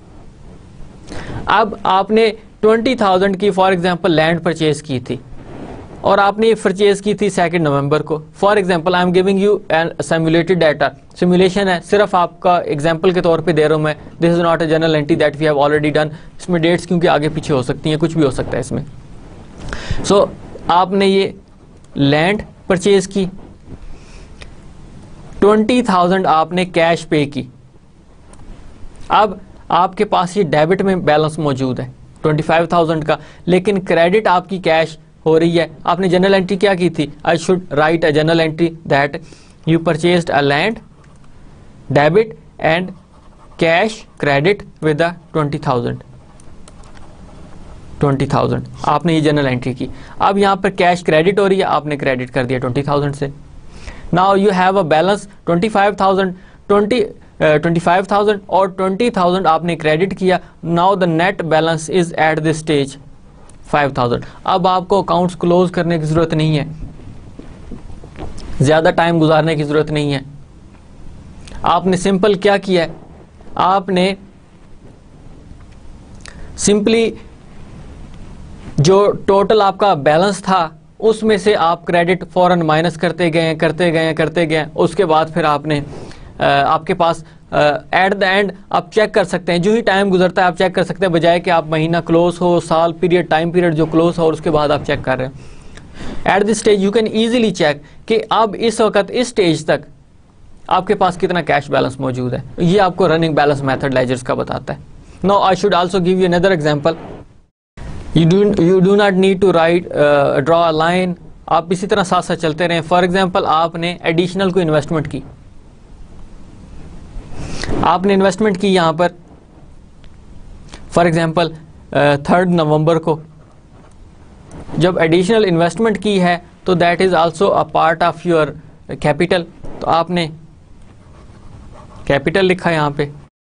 अब आपने ट्वेंटी थाउजेंड की फॉर एग्जांपल लैंड परचेज की थी और आपने ये परचेज की थी सेकंड नवंबर को। For example I am giving you an simulated data, simulation है, सिर्फ आपका एग्जांपल के तौर पे दे रहा हूं मैं। This is not a general entry that we have already done. इसमें डेट्स क्योंकि आगे पीछे हो सकती हैं, कुछ भी हो सकता है इसमें। सो so, आपने ये लैंड परचेज की, ट्वेंटी थाउजेंड आपने कैश पे की। अब आपके पास ये डेबिट में बैलेंस मौजूद है ट्वेंटी फाइव थाउजेंड का, लेकिन क्रेडिट आपकी कैश हो रही है। आपने जनरल एंट्री क्या की थी? I should write a general entry that you purchased a land, debit and cash credit with the twenty thousand twenty thousand आपने ये जनरल एंट्री की। अब यहाँ पर कैश क्रेडिट हो रही है, आपने क्रेडिट कर दिया ट्वेंटी थाउजेंड से। Now you have a balance twenty five thousand, twenty twenty five thousand और ट्वेंटी थाउजेंड आपने क्रेडिट किया। Now the net balance is at this stage five thousand. अब आपको अकाउंट्स क्लोज करने की जरूरत नहीं है, ज्यादा टाइम गुजारने की जरूरत नहीं है। आपने सिंपल क्या किया है? आपने सिंपली जो टोटल आपका बैलेंस था उसमें से आप क्रेडिट फौरन माइनस करते गए करते गए करते गए उसके बाद फिर आपने आ, आपके पास एट द एंड आप चेक कर सकते हैं, जो ही टाइम गुजरता है आप चेक कर सकते हैं, बजाय कि आप महीना क्लोज हो, साल पीरियड, टाइम पीरियड जो क्लोज हो और उसके बाद आप चेक कर रहे हैं। At this stage you can easily check कि अब इस वक्त इस स्टेज तक आपके पास कितना कैश बैलेंस मौजूद है। ये आपको रनिंग बैलेंस मेथड लेजर्स का बताता है। Now I should also give you another example. You do you do not need to write draw a line, आप इसी तरह साथ साथ चलते रहें। फॉर एग्जांपल आपने एडिशनल को इन्वेस्टमेंट की, आपने इन्वेस्टमेंट की यहां पर फॉर एग्जांपल थर्ड नवंबर को। जब एडिशनल इन्वेस्टमेंट की है तो that is also a part of your capital, तो आपने कैपिटल लिखा यहां पे।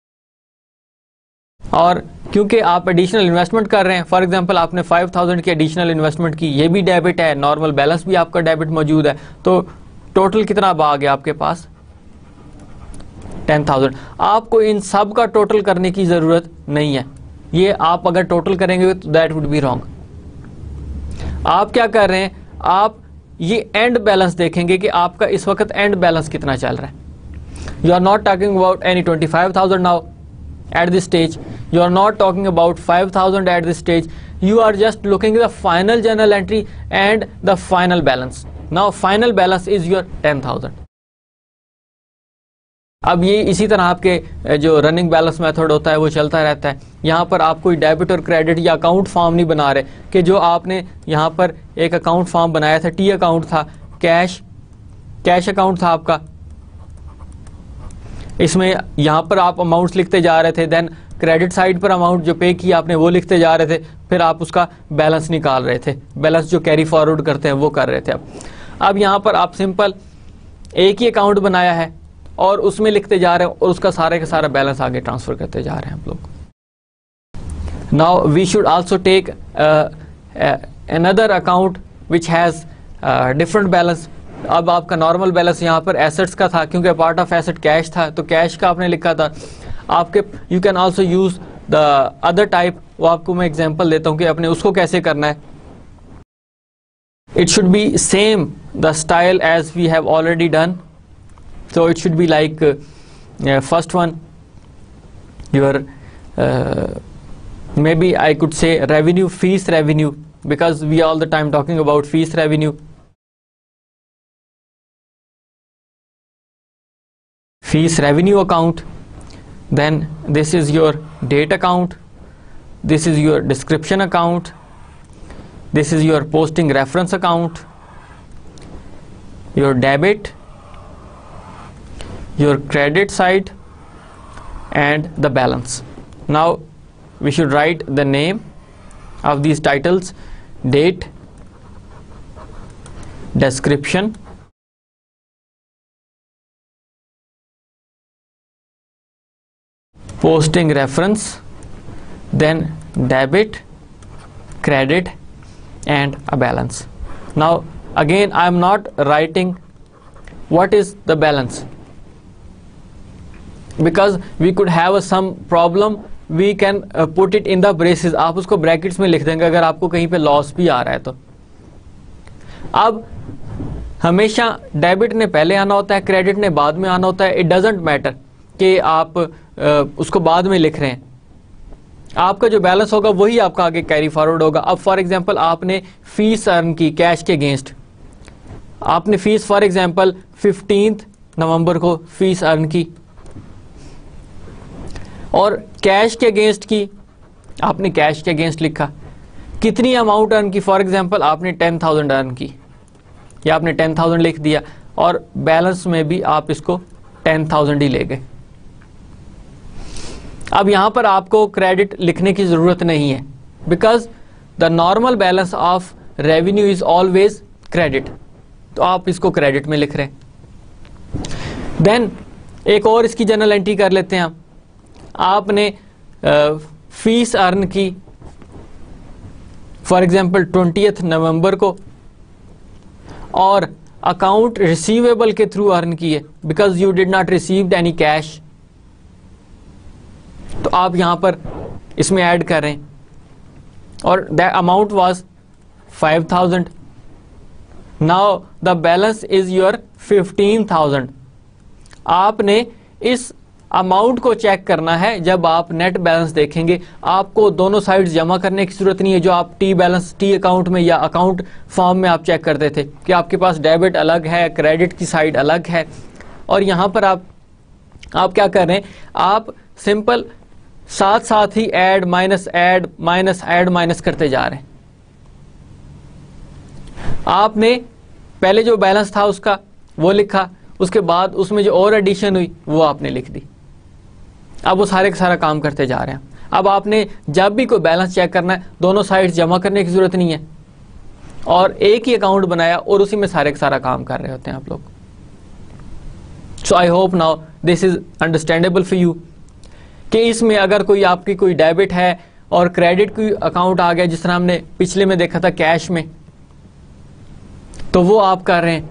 और क्योंकि आप एडिशनल इन्वेस्टमेंट कर रहे हैं, फॉर एग्जांपल आपने फाइव थाउजेंड की एडिशनल इन्वेस्टमेंट की, ये भी डेबिट है, नॉर्मल बैलेंस भी आपका डेबिट मौजूद है, तो टोटल कितना अब आ गया आपके पास? Ten thousand. आपको इन सब का टोटल करने की जरूरत नहीं है, ये आप अगर टोटल करेंगे तो दैट वुड बी रॉन्ग। आप क्या कर रहे हैं? आप ये एंड बैलेंस देखेंगे कि आपका इस वक्त एंड बैलेंस कितना चल रहा है। You are not talking about any twenty five thousand now at this stage, you are not talking about five thousand at this stage, you are just looking at the final journal entry and the final balance. Now final balance is your ten thousand. अब ये इसी तरह आपके जो running balance method होता है वो चलता रहता है। यहाँ पर आप कोई डेबिट और क्रेडिट या अकाउंट फॉर्म नहीं बना रहे कि जो आपने यहाँ पर एक अकाउंट फॉर्म बनाया था, टी अकाउंट था, कैश कैश अकाउंट था आपका, इसमें यहाँ पर आप अमाउंट्स लिखते जा रहे थे, देन क्रेडिट साइड पर अमाउंट जो पे किया आपने वो लिखते जा रहे थे, फिर आप उसका बैलेंस निकाल रहे थे, बैलेंस जो कैरी फॉरवर्ड करते हैं वो कर रहे थे। अब अब यहाँ पर आप सिंपल एक ही अकाउंट बनाया है और उसमें लिखते जा रहे हैं और उसका सारे का सारा बैलेंस आगे ट्रांसफर करते जा रहे हैं आप लोग। Now we should also take another account which has different balance. अब आपका नॉर्मल बैलेंस यहाँ पर एसेट्स का था, क्योंकि पार्ट ऑफ एसेट कैश था, तो कैश का आपने लिखा था। आपके you can also use the other type, वो आपको मैं एग्जांपल देता हूँ कि आपने उसको कैसे करना है। It should be same the style as we have already done, so it should be like first one your may be I could say revenue, fees revenue, because we all the time talking about fees revenue. fees revenue account, then this is your date account, this is your description account, this is your posting reference account, your debit, your credit side, and the balance. Now we should write the name of these titles, date, description, posting reference, then debit, credit, and a balance. Now again I am not writing what is the balance, because we could have a some problem, we can uh, put it in the braces. आप उसको brackets में लिख देंगे अगर आपको कहीं पे loss भी आ रहा है तो। अब हमेशा डेबिट ने पहले आना होता है, क्रेडिट ने बाद में आना होता है। इट डजेंट मैटर कि आप uh, उसको बाद में लिख रहे हैं, आपका जो बैलेंस होगा वही आपका आगे कैरी फॉरवर्ड होगा। अब फॉर एग्जांपल आपने फीस अर्न की कैश के अगेंस्ट, आपने fees for example fifteenth November को फीस अर्न की और कैश के अगेंस्ट की, आपने कैश के अगेंस्ट लिखा, कितनी अमाउंट अर्न की, फॉर एग्जांपल आपने टेन थाउजेंड अर्न की या आपने टेन थाउजेंड लिख दिया और बैलेंस में भी आप इसको टेन थाउजेंड ही ले गए। अब यहां पर आपको क्रेडिट लिखने की जरूरत नहीं है, because the normal balance of revenue is always credit, तो आप इसको क्रेडिट में लिख रहे हैं। देन एक और इसकी जनरल एंट्री कर लेते हैं हम। आपने आ, फीस अर्न की फॉर एग्जांपल ट्वेंटियथ नवंबर को और अकाउंट रिसीवेबल के थ्रू अर्न की है, because you did not received any cash, तो आप यहां पर इसमें ऐड कर रहे हैं और the amount was five thousand. Now the balance is your fifteen thousand. आपने इस अमाउंट को चेक करना है। जब आप नेट बैलेंस देखेंगे आपको दोनों साइड जमा करने की जरूरत नहीं है, जो आप टी बैलेंस टी अकाउंट में या अकाउंट फॉर्म में आप चेक करते थे कि आपके पास डेबिट अलग है, क्रेडिट की साइड अलग है, और यहां पर आप आप क्या कर रहे हैं, आप सिंपल साथ साथ ही add minus add minus add minus करते जा रहे हैं। आपने पहले जो बैलेंस था उसका वो लिखा, उसके बाद उसमें जो और एडिशन हुई वो आपने लिख दी। अब वो सारे का सारा काम करते जा रहे हैं। अब आपने जब भी कोई बैलेंस चेक करना है दोनों साइड्स जमा करने की जरूरत नहीं है, और एक ही अकाउंट बनाया और उसी में सारे का सारा काम कर रहे होते हैं आप लोग। So I hope now this is understandable for you कि इसमें अगर कोई आपकी कोई डेबिट है और क्रेडिट की अकाउंट आ गया, जिस तरह हमने पिछले में देखा था कैश में, तो वो आप कर रहे हैं।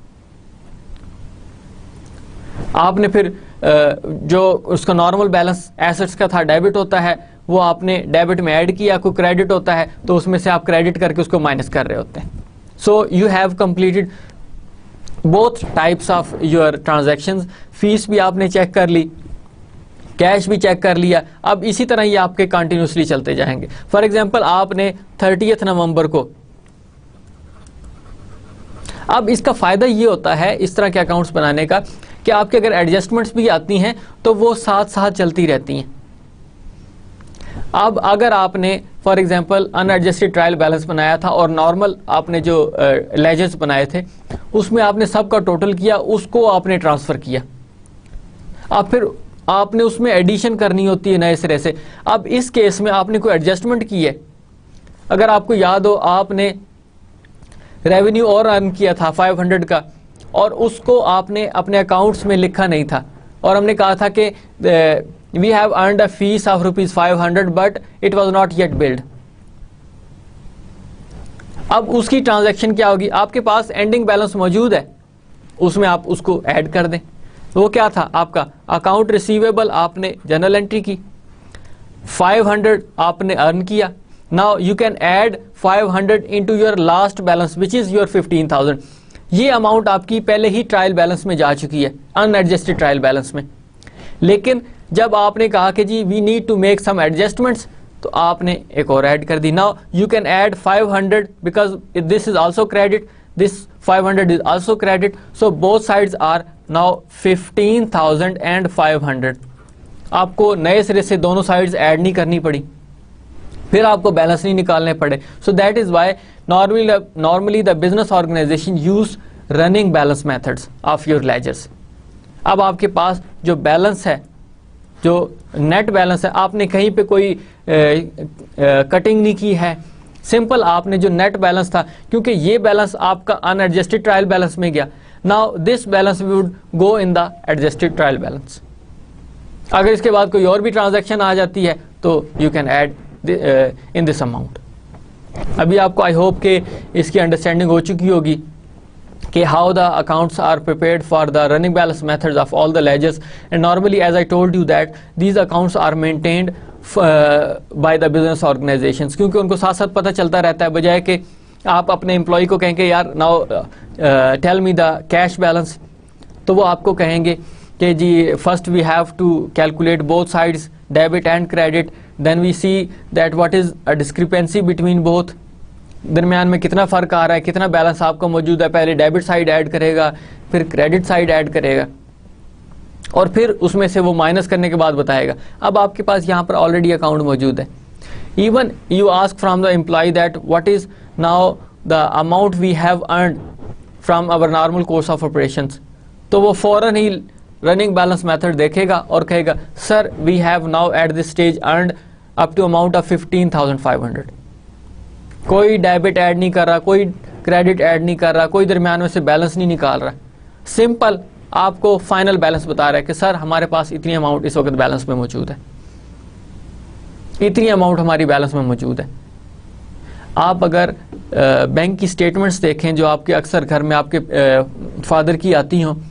आपने फिर जो उसका नॉर्मल बैलेंस एसेट्स का था डेबिट होता है, वो आपने डेबिट में ऐड किया, कोई क्रेडिट होता है तो उसमें से आप क्रेडिट करके उसको माइनस कर रहे होते हैं। So you have completed both types of your transactions. Fees भी आपने चेक कर ली, कैश भी चेक कर लिया। अब इसी तरह ये आपके कंटिन्यूसली चलते जाएंगे। फॉर एग्जांपल आपने थर्टियथ नवंबर को, अब इसका फायदा ये होता है इस तरह के अकाउंट्स बनाने का कि आपके अगर एडजस्टमेंट्स भी आती हैं तो वो साथ साथ चलती रहती हैं। अब अगर आपने for example unadjusted trial balance बनाया था और नॉर्मल आपने जो लेजर्स uh, बनाए थे उसमें आपने सबका टोटल किया, उसको आपने ट्रांसफर किया, अब फिर आपने उसमें एडिशन करनी होती है नए सिरे से। अब इस केस में आपने कोई एडजस्टमेंट की है, अगर आपको याद हो आपने रेवेन्यू और अर्न किया था फाइव हंड्रेड का और उसको आपने अपने अकाउंट्स में लिखा नहीं था, और हमने कहा था कि we have earned a fees of rupees five hundred but it was not yet billed. अब उसकी ट्रांजैक्शन क्या होगी, आपके पास एंडिंग बैलेंस मौजूद है, उसमें आप उसको ऐड कर दें। वो क्या था आपका अकाउंट रिसीवेबल, आपने जनरल एंट्री की, फाइव हंड्रेड आपने अर्न किया। Now you can add five hundred into your last balance which is your fifteen thousand. ये अमाउंट आपकी पहले ही ट्रायल बैलेंस में जा चुकी है, अनएडजस्टेड ट्रायल बैलेंस में, लेकिन जब आपने कहा कि जी we need to make some adjustments तो आपने एक और ऐड कर दी। Now you can add five hundred because this is also credit, this five hundred is also credit, so both sides are now fifteen thousand and five hundred. आपको नए सिरे से दोनों साइड्स ऐड नहीं करनी पड़ी, फिर आपको बैलेंस नहीं निकालने पड़े। So that is why normally normally the business organization use running balance methods of your ledgers. अब आपके पास जो बैलेंस है, जो नेट बैलेंस है, आपने कहीं पे कोई कटिंग नहीं की है, सिंपल आपने जो नेट बैलेंस था, क्योंकि ये बैलेंस आपका अनएडजस्टेड ट्रायल बैलेंस में गया, now this balance would go in the adjusted trial balance. अगर इसके बाद कोई और भी ट्रांजैक्शन आ जाती है तो you can add in this amount. अभी आपको आई होप के इसकी अंडरस्टैंडिंग हो चुकी होगी कि how the accounts are prepared for the running balance methods of all the ledgers, and normally as I told you that these accounts are maintained uh, by the business organizations, क्योंकि उनको साथ साथ पता चलता रहता है, बजाय कि आप अपने एम्प्लॉय को कहेंगे यार now tell me the cash balance, तो वो आपको कहेंगे कि जी first we have to calculate both sides debit and credit, then we see that what is a discrepancy between both, दरमियान में कितना फ़र्क आ रहा है, कितना बैलेंस आपका मौजूद है, पहले डेबिट साइड ऐड करेगा फिर क्रेडिट साइड ऐड करेगा और फिर उसमें से वो माइनस करने के बाद बताएगा। अब आपके पास यहाँ पर ऑलरेडी अकाउंट मौजूद है। Even you ask from the employee that what is now the amount we have earned from our normal course of operations, तो वो फ़ौरन ही रनिंग बैलेंस मेथड देखेगा और कहेगा sir we have now at this stage earned up to amount of fifteen thousand five hundred. कोई debit add नहीं कर रहा, कोई क्रेडिट ऐड नहीं कर रहा, कोई दरमियान में से बैलेंस नहीं निकाल रहा, सिंपल आपको फाइनल बैलेंस बता रहा है कि सर हमारे पास इतनी अमाउंट इस वक्त बैलेंस में मौजूद है, इतनी अमाउंट हमारी बैलेंस में मौजूद है। आप अगर बैंक की स्टेटमेंट्स देखें जो आपके अक्सर घर में आपके फादर की आती हों,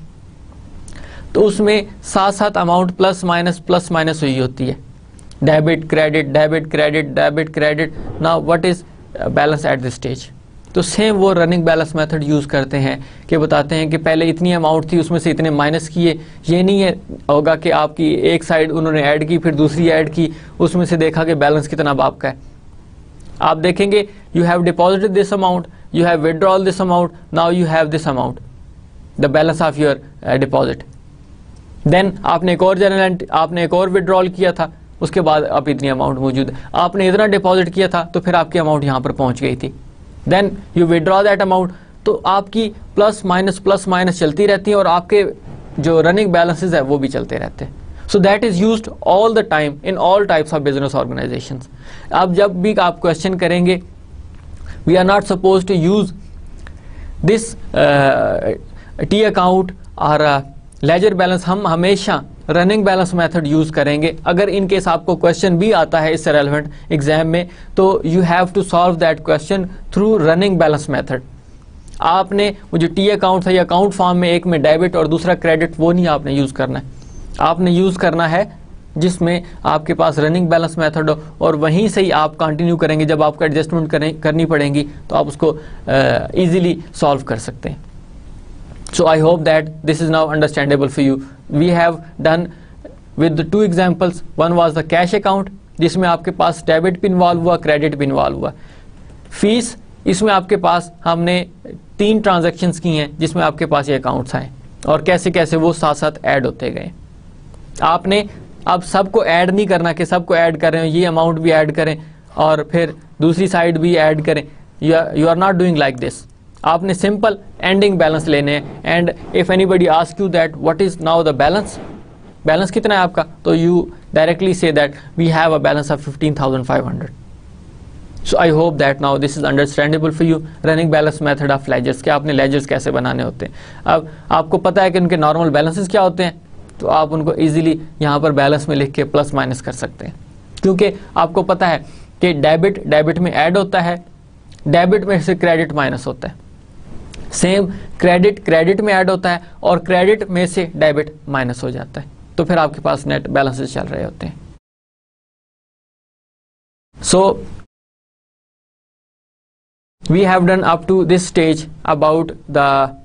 तो उसमें साथ साथ amount plus minus plus minus हुई होती है, debit credit debit credit debit credit. Now what is balance at this stage? तो सेम वो रनिंग बैलेंस मेथड यूज़ करते हैं कि बताते हैं कि पहले इतनी अमाउंट थी उसमें से इतने माइनस किए। ये नहीं है होगा कि आपकी एक साइड उन्होंने ऐड की फिर दूसरी ऐड की, उसमें से देखा कि बैलेंस कितना आपका है। आप देखेंगे you have deposited this amount, you have withdrawal this amount, now you have this amount the balance of your deposit. Then आपने एक और जनरल आपने एक और विड्रॉल किया था, उसके बाद अब इतनी अमाउंट मौजूद है। आपने इतना डिपॉजिट किया था तो फिर आपकी अमाउंट यहाँ पर पहुँच गई थी, then you withdraw that amount. तो आपकी प्लस माइनस प्लस माइनस चलती रहती है और आपके जो रनिंग बैलेंसेज है वो भी चलते रहते हैं। So that is used all the time in all types of business organizations. अब जब भी आप क्वेश्चन करेंगे, we are not suppose to use this T account और लेजर बैलेंस, हम हमेशा रनिंग बैलेंस मेथड यूज़ करेंगे। अगर इन केस आपको क्वेश्चन भी आता है इससे रेलेवेंट एग्जाम में, तो you have to solve that question through running balance method. आपने वो जो टी अकाउंट था या अकाउंट फॉर्म में एक में डेबिट और दूसरा क्रेडिट, वो नहीं आपने यूज़ करना है। आपने यूज़ करना है जिसमें आपके पास रनिंग बैलेंस मेथड हो और वहीं से ही आप कंटिन्यू करेंगे। जब आपको एडजस्टमेंट करें करनी पड़ेंगी तो आप उसको ईजिली सॉल्व कर सकते हैं। So I hope that this is now understandable for you. We have done with the two examples. One was the cash account, जिसमें आपके पास डेबिट भी इन्वॉल्व हुआ, क्रेडिट भी इन्वॉल्व हुआ। फीस, इसमें आपके पास हमने तीन ट्रांजैक्शंस की हैं जिसमें आपके पास ये अकाउंट्स आए और कैसे कैसे वो साथ साथ ऐड होते गए। आपने अब सबको ऐड नहीं करना कि सबको ऐड कर रहे हो, ये अमाउंट भी ऐड करें और फिर दूसरी साइड भी ऐड करें। You are not doing like this. आपने सिंपल एंडिंग बैलेंस लेने हैं। And if anybody ask you that what is now the balance, balance कितना है आपका, तो you directly say that we have a balance of fifteen thousand five hundred. So I hope that now this is understandable for you. Running balance method of ledgers, कि आपने ledgers कैसे बनाने होते हैं। अब आपको पता है कि उनके नॉर्मल बैलेंसेस क्या होते हैं, तो आप उनको ईजिली यहाँ पर बैलेंस में लिख के प्लस माइनस कर सकते हैं, क्योंकि आपको पता है कि डेबिट डेबिट में ऐड होता है, डेबिट में से क्रेडिट माइनस होता है। सेम क्रेडिट क्रेडिट में ऐड होता है और क्रेडिट में से डेबिट माइनस हो जाता है, तो फिर आपके पास नेट बैलेंसेस चल रहे होते हैं। So we have done up to this stage about the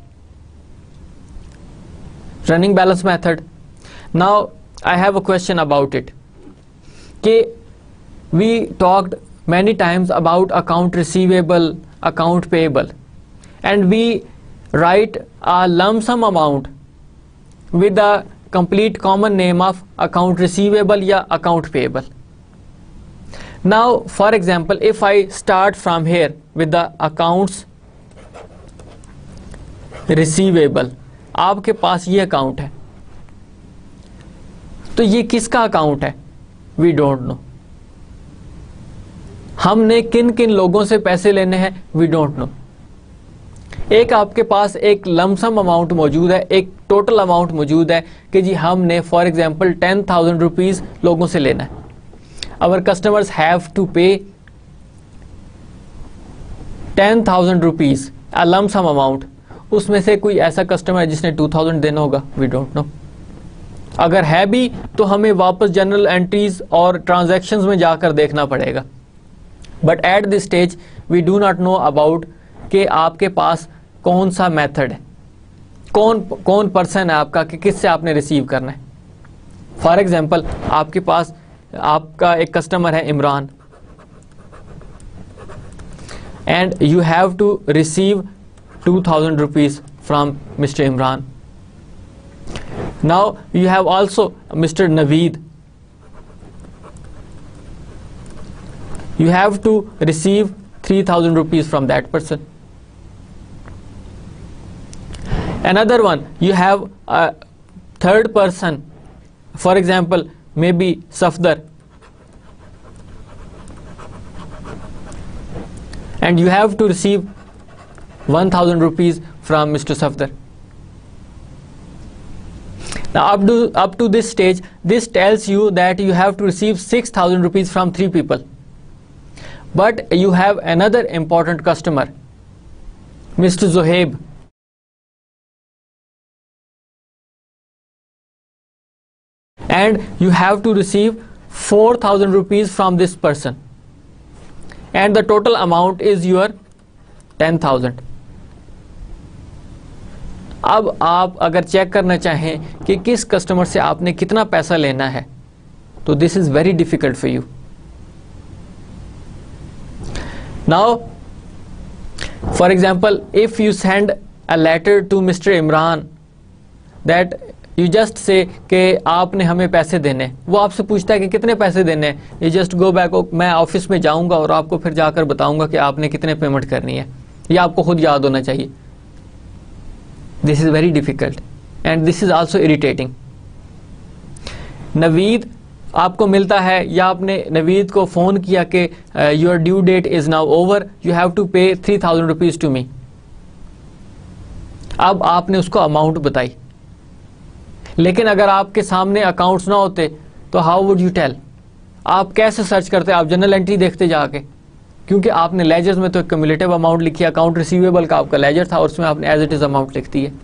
running balance method. Now I have a question about it कि we talked many times about account receivable, account payable, and we write a lump sum amount with the complete common name of account receivable या account payable. Now for example, if I start from here with the accounts receivable, आपके पास ये account है, तो ये किसका account है, we don't know. हमने किन किन लोगों से पैसे लेने हैं, we don't know. एक आपके पास एक लमसम अमाउंट मौजूद है, एक टोटल अमाउंट मौजूद है कि जी हमने for example ten thousand rupees लोगों से लेना है। Our customers have to pay ten thousand rupees a lump sum amount, उसमें से कोई ऐसा कस्टमर है जिसने टू थाउजेंड देना होगा? We don't know. अगर है भी तो हमें वापस जनरल एंट्रीज और ट्रांजैक्शंस में जाकर देखना पड़ेगा। But at this stage we do not know about कि आपके पास कौन सा मेथड है, कौन कौन पर्सन है आपका, कि किससे आपने रिसीव करना है। फॉर एग्जांपल आपके पास आपका एक कस्टमर है Imran, and you have to receive two thousand rupees from mister Imran. Now you have also mister Naveed, you have to receive three thousand rupees from that person. Another one, you have a third person, for example maybe Safdar, and you have to receive one thousand rupees from Mister Safdar. Now up to up to this stage, this tells you that you have to receive six thousand rupees from three people. But you have another important customer, Mister Zohaib, and you have to receive four thousand rupees from this person, and the total amount is your ten thousand. अब आप अगर check करना चाहें कि किस customer से आपने कितना पैसा लेना है, तो this is very difficult for you. Now, for example, if you send a letter to Mister Imran that you just say कि आपने हमें पैसे देने, वो आपसे पूछता है कि कितने पैसे देने हैं, you just go back, मैं ऑफिस में जाऊंगा और आपको फिर जाकर बताऊंगा कि आपने कितने पेमेंट करनी है, ये आपको खुद याद होना चाहिए. This is very difficult and this is also irritating. Naveed आपको मिलता है या आपने नवीद को फ़ोन किया कि your due date is now over, you have to pay three thousand rupees to me. अब आपने उसको अमाउंट बताई, लेकिन अगर आपके सामने अकाउंट्स ना होते तो हाउ वुड यू टेल? आप कैसे सर्च करते? आप जनरल एंट्री देखते जाके, क्योंकि आपने लेजर्स में तो एक क्यूमुलेटिव अमाउंट लिखी है, अकाउंट रिसीवेबल का आपका लेजर था और उसमें आपने एज इट इज़ अमाउंट लिख दी है.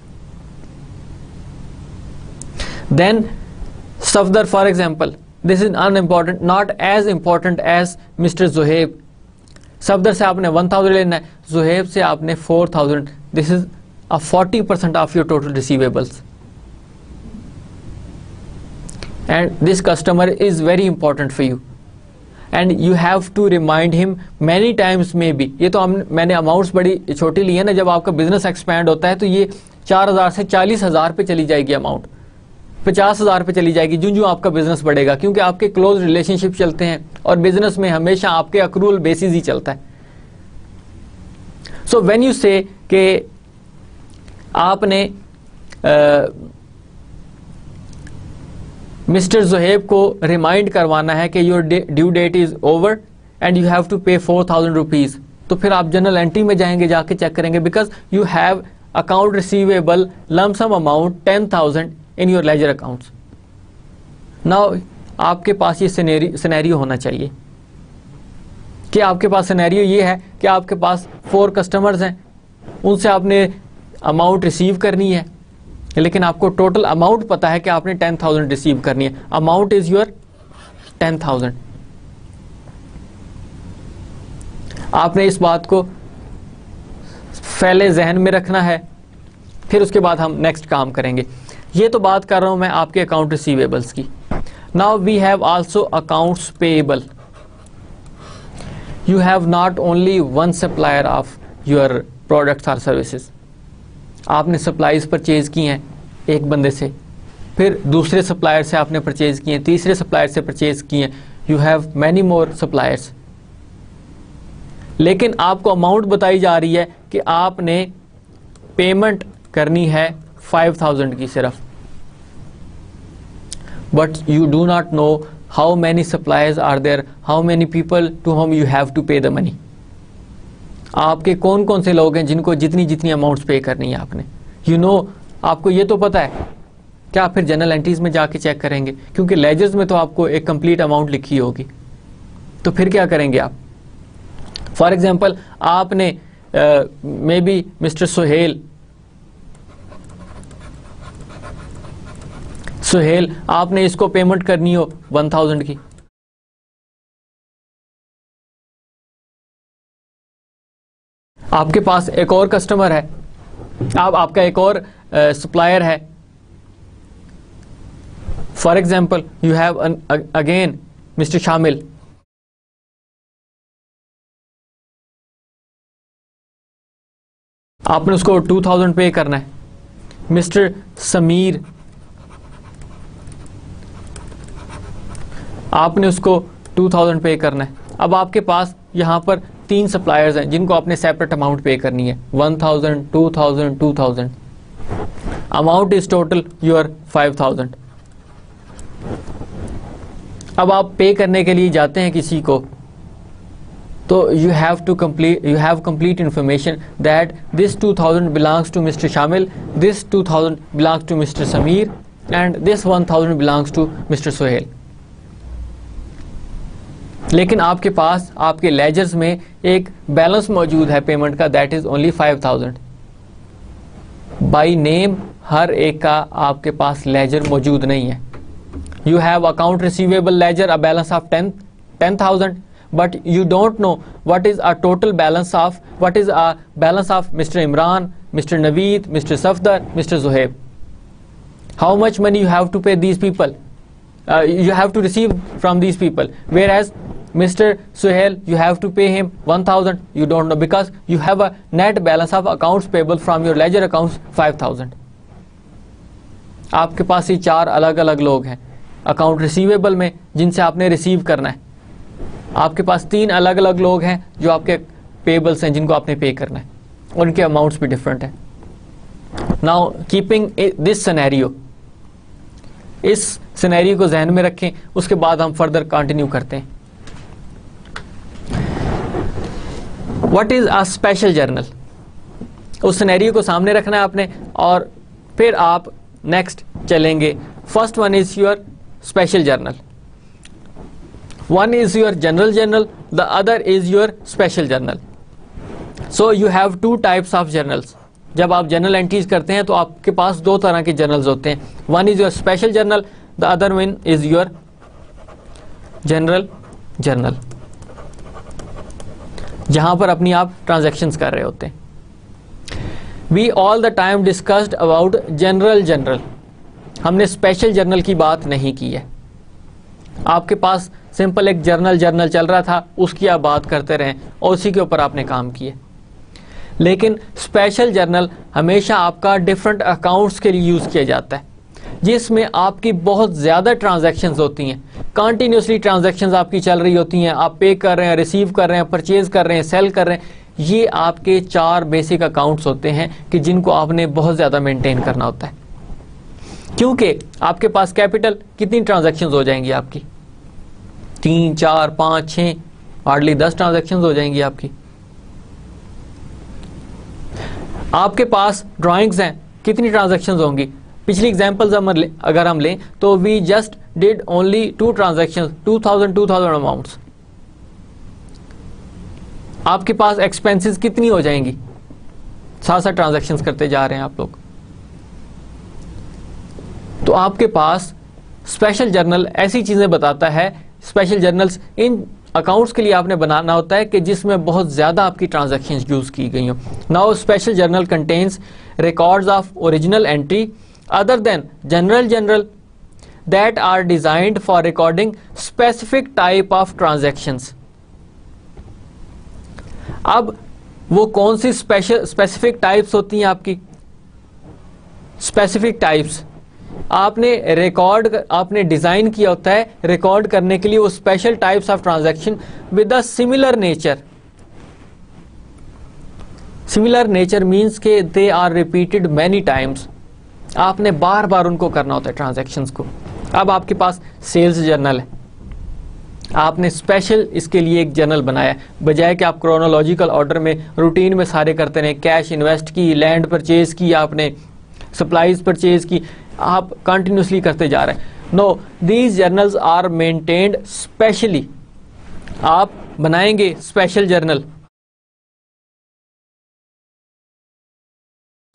Then Safdar, for example, this is unimportant, not as important as Mister Zohaib. Safdar से आपने one thousand लेना है, Zohaib से आपने four thousand. This is a forty percent of your total receivables. And this customer is very important for you. And you have to remind him many times maybe. ये तो हम मैंने amounts बड़ी छोटी ली है ना, जब आपका बिजनेस एक्सपैंड होता है तो ये चार हज़ार से चालीस हज़ार पे चली जाएगी अमाउंट, पचास हज़ार पे चली जाएगी जो जो आपका बिजनेस बढ़ेगा, क्योंकि आपके क्लोज रिलेशनशिप चलते हैं और बिजनेस में हमेशा आपके अक्रूवल बेसिस ही चलता है. सो व्हेन यू से कि आपने मिस्टर जोहेब को रिमाइंड करवाना है कि your due date is over and you have to pay four thousand rupees, तो फिर आप जनरल एंट्री में जाएंगे, जाके चेक करेंगे, because you have account receivable lump sum amount ten thousand in your ledger accounts. नाउ आपके पास ये सिनेरियो होना चाहिए कि आपके पास सिनेरियो ये है कि आपके पास फोर कस्टमर्स हैं, उनसे आपने अमाउंट रिसीव करनी है, लेकिन आपको टोटल अमाउंट पता है कि आपने टेन थाउजेंड रिसीव करनी है. Amount is your ten thousand. आपने इस बात को पहले जहन में रखना है, फिर उसके बाद हम नेक्स्ट काम करेंगे. ये तो बात कर रहा हूं मैं आपके अकाउंट रिसीवेबल्स की. Now we have also accounts payable. You have not only one supplier of your products और सर्विसेज. आपने सप्लाईज परचेज की हैं एक बंदे से, फिर दूसरे सप्लायर से आपने परचेज किए हैं, तीसरे सप्लायर से परचेज किए हैं. You have many more suppliers, लेकिन आपको अमाउंट बताई जा रही है कि आपने पेमेंट करनी है फाइव थाउजेंड की सिर्फ. But you do not know how many suppliers are there, how many people to whom you have to pay the money. आपके कौन कौन से लोग हैं जिनको जितनी जितनी अमाउंट्स पे करनी है आपने. यू you नो know, आपको ये तो पता है. क्या फिर जनरल एंट्रीज में जाके चेक करेंगे, क्योंकि लेजर्स में तो आपको एक कंप्लीट अमाउंट लिखी होगी, तो फिर क्या करेंगे आप. फॉर एग्जाम्पल आपने may be mister Suhail Suhail आपने इसको पेमेंट करनी हो वन थाउजेंड की, आपके पास एक और कस्टमर है, आप आपका एक और सप्लायर uh, है, for example you have again mister Shamil, आपने उसको टू थाउजेंड पे करना है, मिस्टर समीर आपने उसको टू थाउजेंड पे करना है। अब आपके पास यहाँ पर तीन सप्लायर्स हैं जिनको आपने सेपरेट अमाउंट पे करनी है, one thousand, two thousand, two thousand, amount is total your five thousand. अब आप पे करने के लिए जाते हैं किसी को, तो you have to complete you have complete information that this two thousand belongs to mister Shamil, this two thousand belongs to mister Sameer and this one thousand belongs to mister Suhail. लेकिन आपके पास आपके लेजर्स में एक बैलेंस मौजूद है पेमेंट का, that is only five thousand. By name हर एक का आपके पास लेजर मौजूद नहीं है। You have account receivable ledger a balance of ten ten thousand, but you don't know what is a total balance of what is a balance of mister Imran, mister Naveed, mister Safdar, mister Zuhaib. How much money you have to pay these people, you have to receive from these people, whereas Mister Suhail you have to pay him one thousand, you don't know because you have a net balance of accounts payable from your ledger accounts five thousand। आपके पास ये चार अलग अलग लोग हैं account receivable में जिनसे आपने रिसीव करना है, आपके पास तीन अलग अलग लोग हैं जो आपके पेबल्स हैं जिनको आपने पे करना है, उनके अमाउंट्स भी डिफरेंट हैं। नाउ कीपिंग दिस सिनेरियो, इस सिनेरियो को जहन में रखें, उसके बाद हम फर्दर कंटिन्यू करते हैं। What is a special journal, उस सिनेरियो को सामने रखना है आपने और फिर आप नेक्स्ट चलेंगे। First one is your special journal, one is your general journal, the other is your special journal. So you have two types of journals. जब आप जर्नल एंट्रीज करते हैं तो आपके पास दो तरह के जर्नल्स होते हैं, one is your special journal, the other one is your general journal, जहां पर अपनी आप ट्रांजैक्शंस कर रहे होते हैं। We all the time discussed about general journal, हमने स्पेशल जर्नल की बात नहीं की है। आपके पास सिंपल एक जर्नल जर्नल चल रहा था, उसकी आप बात करते रहें और उसी के ऊपर आपने काम किए। लेकिन स्पेशल जर्नल हमेशा आपका डिफरेंट अकाउंट्स के लिए यूज़ किया जाता है, जिसमें आपकी बहुत ज़्यादा ट्रांजैक्शंस होती हैं, कंटिन्यूसली ट्रांजैक्शंस आपकी चल रही होती हैं, आप पे कर रहे हैं, रिसीव कर रहे हैं, परचेज कर रहे हैं, सेल कर रहे हैं। ये आपके चार बेसिक अकाउंट्स होते हैं कि जिनको आपने बहुत ज़्यादा मेंटेन करना होता है, क्योंकि आपके पास कैपिटल कितनी ट्रांजैक्शंस हो जाएंगी आपकी, तीन चार पाँच छः हार्डली दस ट्रांजैक्शंस हो जाएंगी आपकी। आपके पास ड्राइंग्स हैं, कितनी ट्रांजैक्शंस होंगी। पिछली एग्जांपल्स हम अगर हम लें तो we just did only two transactions, two thousand two thousand amounts. आपके पास एक्सपेंसेस कितनी हो जाएंगी, साथ साथ ट्रांजैक्शंस करते जा रहे हैं आप लोग। तो आपके पास स्पेशल जर्नल ऐसी चीजें बताता है, स्पेशल जर्नल्स इन अकाउंट्स के लिए आपने बनाना होता है कि जिसमें बहुत ज़्यादा आपकी ट्रांजैक्शंस यूज की गई हो। Now special journal contains records of original entry other than general journal that are designed for recording specific type of transactions. अब वो कौन सी स्पेशल स्पेसिफिक टाइप्स होती हैं आपकी, स्पेसिफिक टाइप्स आपने रिकॉर्ड आपने डिजाइन किया होता है रिकॉर्ड करने के लिए वो special types of transaction with a similar nature. Similar nature means के they are repeated many times, आपने बार बार उनको करना होता है ट्रांजैक्शंस को। अब आपके पास सेल्स जर्नल है, आपने स्पेशल इसके लिए एक जर्नल बनाया, बजाय कि आप क्रोनोलॉजिकल ऑर्डर में रूटीन में सारे करते रहे, कैश इन्वेस्ट की, लैंड परचेज की, आपने सप्लाईज परचेज की, आप कंटिन्यूसली करते जा रहे हैं। No, these journals are maintained specially. आप बनाएंगे स्पेशल जर्नल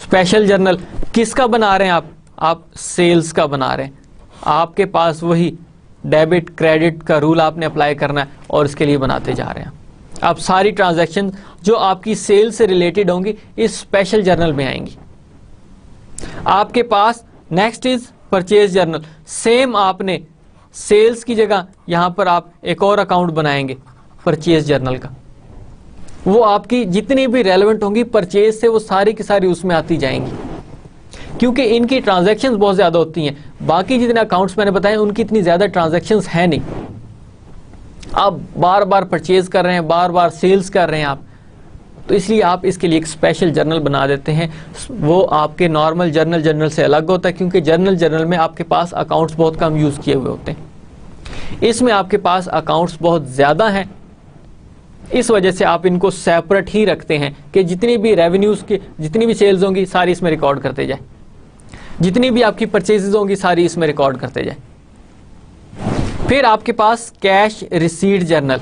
स्पेशल जर्नल किसका बना रहे हैं आप आप सेल्स का बना रहे हैं। आपके पास वही डेबिट क्रेडिट का रूल आपने अप्लाई करना है और इसके लिए बनाते जा रहे हैं। अब सारी ट्रांजैक्शन जो आपकी सेल से रिलेटेड होंगी इस स्पेशल जर्नल में आएंगी। आपके पास next is purchase journal. Same आपने सेल्स की जगह यहां पर आप एक और अकाउंट बनाएंगे परचेज जर्नल का। वो आपकी जितनी भी रेलेवेंट होंगी परचेज से वो सारी की सारी उसमें आती जाएंगी, क्योंकि इनकी ट्रांजैक्शंस बहुत ज़्यादा होती हैं। बाकी जितने अकाउंट्स मैंने बताए उनकी इतनी ज़्यादा ट्रांजैक्शंस है नहीं। आप बार बार परचेज कर रहे हैं, बार बार सेल्स कर रहे हैं आप, तो इसलिए आप इसके लिए एक स्पेशल जर्नल बना देते हैं। वो आपके नॉर्मल जर्नल जर्नल से अलग होता है, क्योंकि जर्नल जर्नल में आपके पास अकाउंट्स बहुत कम यूज़ किए हुए होते हैं। इसमें आपके पास अकाउंट्स बहुत ज़्यादा हैं, इस वजह से आप इनको सेपरेट ही रखते हैं कि जितनी भी रेवेन्यूज़ की जितनी भी सेल्स होंगी सारी इसमें रिकॉर्ड करते जाए, जितनी भी आपकी परचेजेज होंगी सारी इसमें रिकॉर्ड करते जाए। फिर आपके पास कैश रिसीट जर्नल।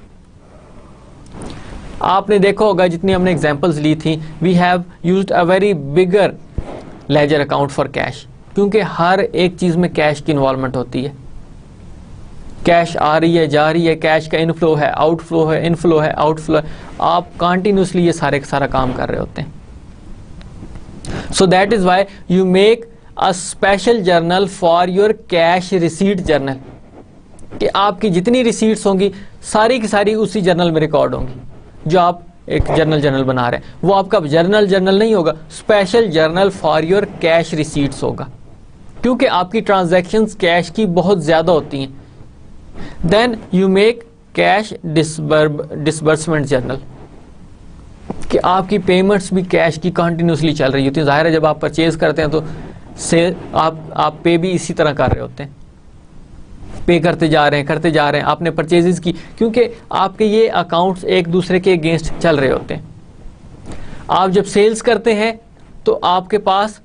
आपने देखा होगा जितनी हमने एग्जांपल्स ली थी, we have used a very bigger ledger account for cash, क्योंकि हर एक चीज में कैश की इन्वॉल्वमेंट होती है। कैश आ रही है, जा रही है, कैश का इनफ्लो है, आउटफ्लो है, इनफ्लो है, आउटफ्लो है, आप कंटिन्यूसली ये सारे का सारा काम कर रहे होते हैं। So that is why you make a special journal for your cash receipt journal, कि आपकी जितनी रिसीट्स होंगी सारी की सारी उसी जर्नल में रिकॉर्ड होंगी जो आप एक जर्नल जर्नल बना रहे हैं। वो आपका जर्नल जर्नल नहीं होगा, special journal for your cash receipts होगा, क्योंकि आपकी ट्रांजैक्शंस कैश की बहुत ज़्यादा होती हैं। Then you make cash disbursement journal, कि आपकी पेमेंट्स भी कैश की कंटिन्यूसली चल रही होती है। जाहिर है जब आप परचेज करते हैं तो से आप आप पे भी इसी तरह कर रहे होते हैं, पे करते जा रहे हैं करते जा रहे हैं आपने परचेजेस की, क्योंकि आपके ये अकाउंट्स एक दूसरे के अगेंस्ट चल रहे होते हैं। आप जब सेल्स करते हैं तो आपके पास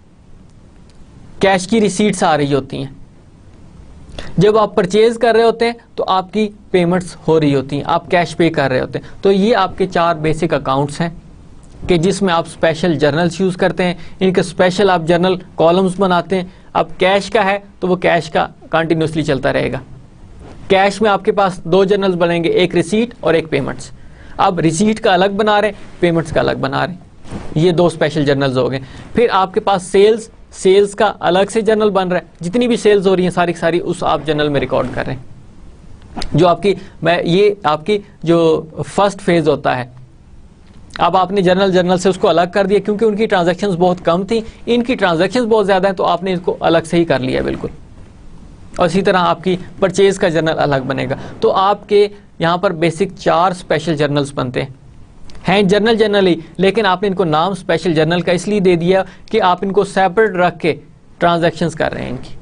कैश की रिसीट्स आ रही होती हैं, जब आप परचेज कर रहे होते हैं तो आपकी पेमेंट्स हो रही होती हैं, आप कैश पे कर रहे होते हैं। तो ये आपके चार बेसिक अकाउंट्स हैं कि जिसमें आप स्पेशल जर्नल्स यूज़ करते हैं। इनके स्पेशल आप जर्नल कॉलम्स बनाते हैं। अब कैश का है तो वो कैश का कंटिन्यूसली चलता रहेगा। कैश में आपके पास दो जर्नल्स बनेंगे, एक रिसीट और एक पेमेंट्स। अब रिसीट का अलग बना रहे हैं, पेमेंट्स का अलग बना रहे हैं, ये दो स्पेशल जर्नल्स हो गए। फिर आपके पास सेल्स सेल्स का अलग से जर्नल बन रहा है, जितनी भी सेल्स हो रही हैं सारी सारी उस आप जर्नल में रिकॉर्ड कर रहे हैं। जो आपकी मैं ये आपकी जो फर्स्ट फेज होता है, अब आपने जर्नल जर्नल से उसको अलग कर दिया, क्योंकि उनकी ट्रांजैक्शंस बहुत कम थी, इनकी ट्रांजैक्शंस बहुत ज़्यादा हैं, तो आपने इसको अलग से ही कर लिया बिल्कुल। और इसी तरह आपकी परचेज का जर्नल अलग बनेगा। तो आपके यहाँ पर बेसिक चार स्पेशल जर्नल्स बनते हैं, हैं जर्नल जर्नल ही, लेकिन आपने इनको नाम स्पेशल जर्नल का इसलिए दे दिया कि आप इनको सेपरेट रख के ट्रांजैक्शंस कर रहे हैं इनकी।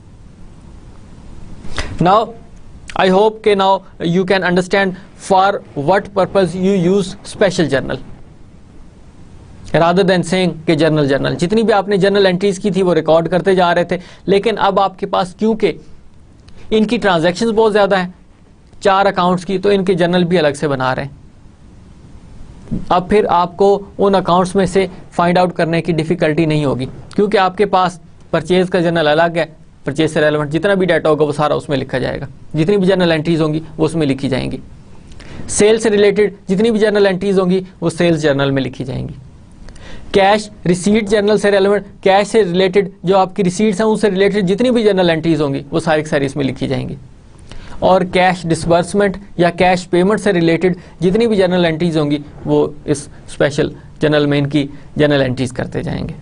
नाउ आई होप के now you can understand for what purpose you use special journal rather than saying कि जर्नल जर्नल। जितनी भी आपने जर्नल एंट्रीज की थी वो रिकॉर्ड करते जा रहे थे, लेकिन अब आपके पास क्योंकि इनकी ट्रांजैक्शंस बहुत ज़्यादा हैं, चार अकाउंट्स की, तो इनके जर्नल भी अलग से बना रहे हैं। अब फिर आपको उन अकाउंट्स में से फाइंड आउट करने की डिफ़िकल्टी नहीं होगी, क्योंकि आपके पास परचेज का जर्नल अलग है, परचेज से रेलेवेंट जितना भी डाटा होगा वो सारा उसमें लिखा जाएगा, जितनी भी जर्नल एंट्रीज होंगी वो उसमें लिखी जाएंगी। सेल्स से रिलेटेड जितनी भी जर्नल एंट्रीज होंगी वो सेल्स जर्नल में लिखी जाएंगी। कैश रिसीट जर्नल से रेलेवेंट, कैश से रिलेटेड जो आपकी रिसीट्स हैं उनसे रिलेटेड जितनी भी जर्नल एंट्रीज होंगी वो सारी सारी इसमें लिखी जाएंगी। और कैश डिसबर्समेंट या कैश पेमेंट से रिलेटेड जितनी भी जर्नल एंट्रीज होंगी वो इस स्पेशल जर्नल में इनकी जर्नल एंट्रीज करते जाएंगे।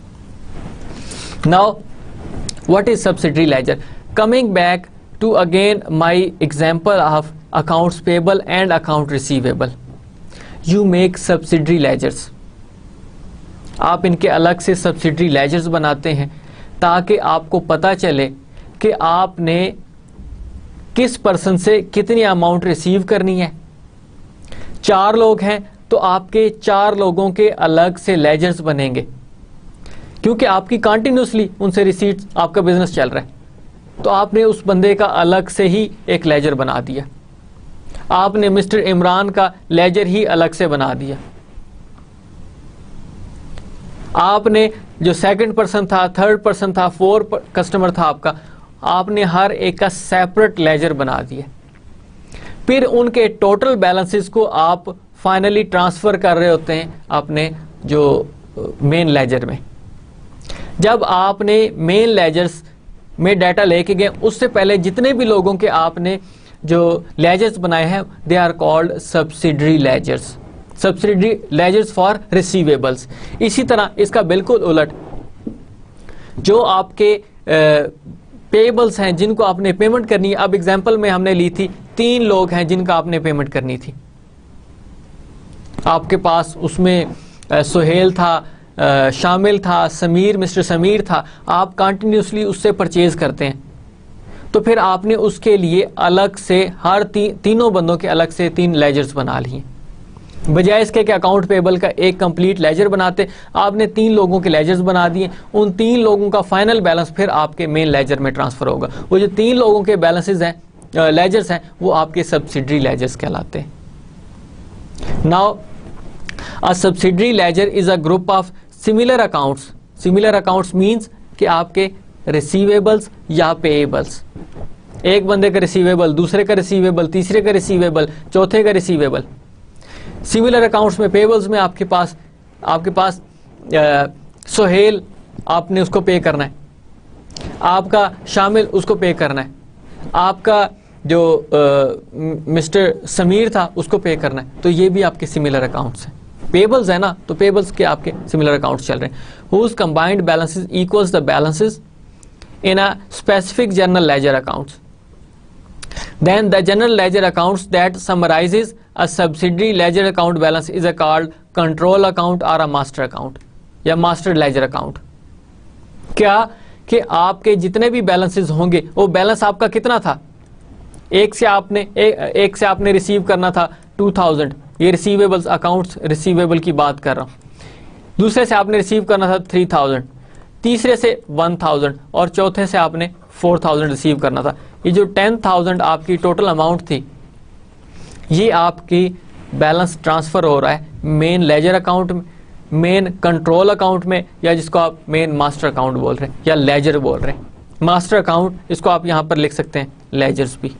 Now what is subsidiary ledger? Coming back to again my example of accounts payable and account receivable, you make subsidiary ledgers. आप इनके अलग से सब्सिडरी लेजर्स बनाते हैं ताकि आपको पता चले कि आपने किस पर्सन से कितनी अमाउंट रिसीव करनी है। चार लोग हैं तो आपके चार लोगों के अलग से लेजर्स बनेंगे, क्योंकि आपकी कंटिन्यूसली उनसे रिसीट्स, आपका बिजनेस चल रहा है, तो आपने उस बंदे का अलग से ही एक लेजर बना दिया। आपने मिस्टर इमरान का लेजर ही अलग से बना दिया। आपने जो सेकंड पर्सन था, थर्ड पर्सन था, फोर कस्टमर था आपका, आपने हर एक का सेपरेट लेजर बना दिया। फिर उनके टोटल बैलेंसेस को आप फाइनली ट्रांसफर कर रहे होते हैं अपने जो मेन लेजर में। जब आपने मेन लेजर्स में डाटा लेके गए, उससे पहले जितने भी लोगों के आपने जो लेजर्स बनाए हैं, they are called subsidiary ledgers, subsidiary ledgers for receivables. इसी तरह इसका बिल्कुल उलट, जो आपके पेबल्स हैं जिनको आपने पेमेंट करनी है, अब एग्जांपल में हमने ली थी तीन लोग हैं जिनका आपने पेमेंट करनी थी आपके पास, उसमें आ, सुहेल था, आ, शामिल था, समीर, मिस्टर समीर था, आप कंटिन्यूसली उससे परचेज करते हैं, तो फिर आपने उसके लिए अलग से हर ती, तीनों बंदों के अलग से तीन लेजर्स बना लिए। बजाय इसके कि अकाउंट पेबल का एक कंप्लीट लेजर बनाते, आपने तीन लोगों के लेजर्स बना दिए। उन तीन लोगों का फाइनल बैलेंस फिर आपके मेन लेजर में ट्रांसफर होगा। वो जो तीन लोगों के बैलेंसेस हैं, लेजर्स हैं, वो आपके सब्सिडरी लेजर्स कहलाते हैं। Now a subsidiary ledger is a group of similar accounts. Similar accounts means कि आपके रिसीवेबल्स या पेएबल्स, एक बंदे का रिसीवेबल, दूसरे का रिसीवेबल, तीसरे का रिसीवेबल, चौथे का रिसीवेबल। सिमिलर अकाउंट्स में, पेबल्स में आपके पास आपके पास आ, सुहेल, आपने उसको पे करना है, आपका शामिल उसको पे करना है, आपका जो आ, मिस्टर समीर था उसको पे करना है। तो ये भी आपके सिमिलर अकाउंट्स हैं। पेबल्स है ना, तो पेबल्स के आपके सिमिलर अकाउंट्स चल रहे हैं। Whose combined balances equals the balances in a specific general ledger accounts. Then the general ledger accounts that summarizes a subsidiary ledger account balance is a called control account or a master account या master ledger account। क्या कि आपके जितने भी balances होंगे, वो balance आपका कितना था, एक से आपने ए, एक से आपने रिसीव करना था टू थाउजेंड, ये रिसीवेबल्स अकाउंट्स रिसीवेबल की बात कर रहा हूँ। दूसरे से आपने रिसीव करना था थ्री थाउजेंड, तीसरे से वन थाउजेंड और चौथे से आपने फोर थाउजेंड रिसीव करना था। ये जो टेन थाउजेंड आपकी टोटल अमाउंट थी, ये आपकी बैलेंस ट्रांसफर हो रहा है मेन लेजर अकाउंट में, मेन कंट्रोल अकाउंट में, या जिसको आप मेन मास्टर अकाउंट बोल रहे हैं या लेजर बोल रहे हैं। मास्टर अकाउंट, इसको आप यहां पर लिख सकते हैं लेजर्स भी।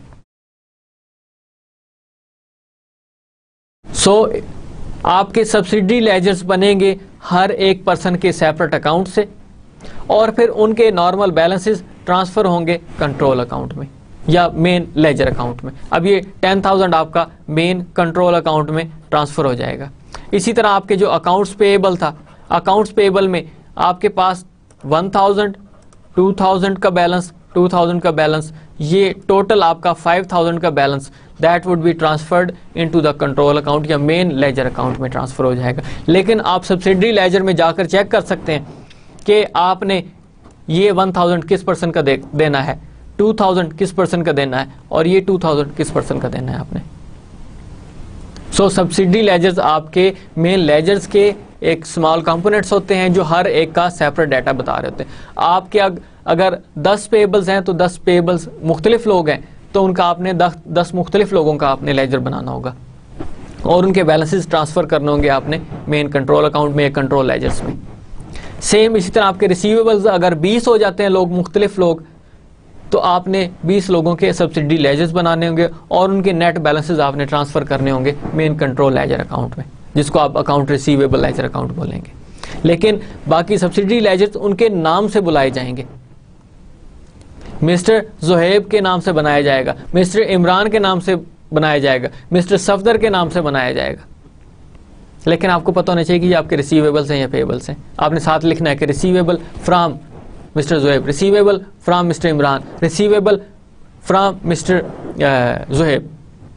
सो so, आपके सब्सिडरी लेजर्स बनेंगे हर एक पर्सन के सेपरेट अकाउंट से, और फिर उनके नॉर्मल बैलेंसेस ट्रांसफर होंगे कंट्रोल अकाउंट में या मेन लेजर अकाउंट में। अब ये टेन थाउजेंड आपका मेन कंट्रोल अकाउंट में ट्रांसफर हो जाएगा। इसी तरह आपके जो अकाउंट्स पेएबल था, अकाउंट्स पेएबल में आपके पास वन थाउजेंड, टू थाउजेंड का बैलेंस, टू थाउजेंड का बैलेंस, ये टोटल आपका फाइव थाउजेंड का balance, that would be transferred into the control account या मेन लेजर अकाउंट में ट्रांसफर हो जाएगा। लेकिन आप सब्सिडरी लेजर में जाकर चेक कर सकते हैं कि आपने ये वन थाउजेंड किस पर्सन का दे, देना है, टू थाउजेंड किस पर्सन का देना है, और ये टू थाउजेंड किस पर्सन का देना है आपने। सो सब्सिडरी लेजर्स आपके मेन लेजर्स के एक स्मॉल कंपोनेंट्स होते हैं जो हर एक का सेपरेट डाटा बता रहे होते हैं। आपके अग, अगर दस पेबल्स हैं तो दस पेबल्स मुख्तलिफ लोग हैं, तो उनका आपने दस दस मुख्तलिफ लोगों का आपने लेजर बनाना होगा और उनके बैलेंसेस ट्रांसफर करने होंगे आपने मेन कंट्रोल अकाउंट में या कंट्रोल लेजर्स में। सेम इसी तरह आपके रिसीवेबल्स अगर बीस हो जाते हैं लोग, मुख्तलिफ लोग, तो आपने बीस लोगों के सब्सिडरी लेजर्स बनाने होंगे और उनके नेट बैलेंसेस आपने ट्रांसफर करने होंगे मेन कंट्रोल लेजर अकाउंट में, जिसको आप अकाउंट रिसीवेबल लेजर अकाउंट बोलेंगे। लेकिन बाकी सब्सिडरी लेजर्स उनके नाम से बुलाए जाएंगे। मिस्टर जोहेब के नाम से बनाया जाएगा, मिस्टर इमरान के नाम से बनाया जाएगा, मिस्टर सफदर के नाम से बनाया जाएगा। लेकिन आपको पता होना चाहिए कि ये आपके रिसीवेबल्स हैं या पेएबल्स हैं। आपने साथ लिखना है कि receivable from mister Zoheb, receivable from mister Imran, receivable from mister Zoheb,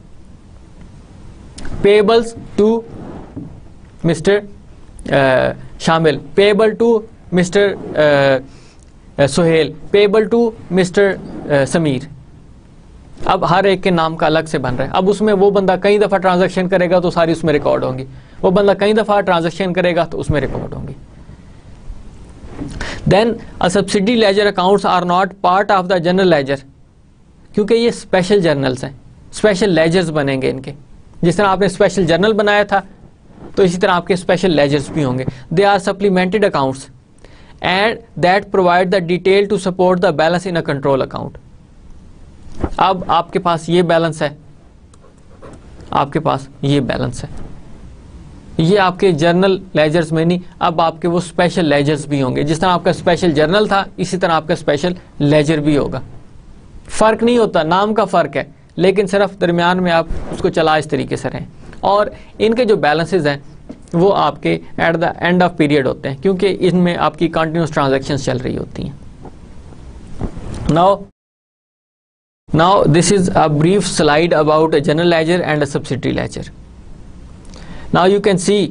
payables to mister Shamil, payable to mister Suhail, payable to mister Sameer. अब हर एक के नाम का अलग से बन रहा है। अब उसमें वो बंदा कई दफ़ा ट्रांजैक्शन करेगा तो सारी उसमें रिकॉर्ड होंगी, वो बंदा कई दफ़ा ट्रांजैक्शन करेगा तो उसमें रिकॉर्ड होंगी। Then a subsidiary ledger accounts are not part of the general ledger, क्योंकि ये स्पेशल जर्नल्स हैं, स्पेशल लेजर्स बनेंगे इनके। जिस तरह आपने स्पेशल जर्नल बनाया था तो इसी तरह आपके स्पेशल लेजर्स भी होंगे। They are supplemented accounts and that provide the detail to support the balance in a control account. अब आपके पास ये बैलेंस है, आपके पास ये बैलेंस है, ये आपके जर्नल लेजर्स में नहीं, अब आपके वो स्पेशल लेजर्स भी होंगे। जिस तरह आपका स्पेशल जर्नल था इसी तरह आपका स्पेशल लेजर भी होगा। फर्क नहीं होता, नाम का फर्क है, लेकिन सिर्फ दरमियान में आप उसको चला इस तरीके से रहें। और इनके जो बैलेंसेस हैं वो आपके at the end of period होते हैं, क्योंकि इनमें आपकी कंटिन्यूस ट्रांजैक्शंस चल रही होती हैं। Now now this is a brief slide about a general ledger and a subsidiary ledger. Now you can see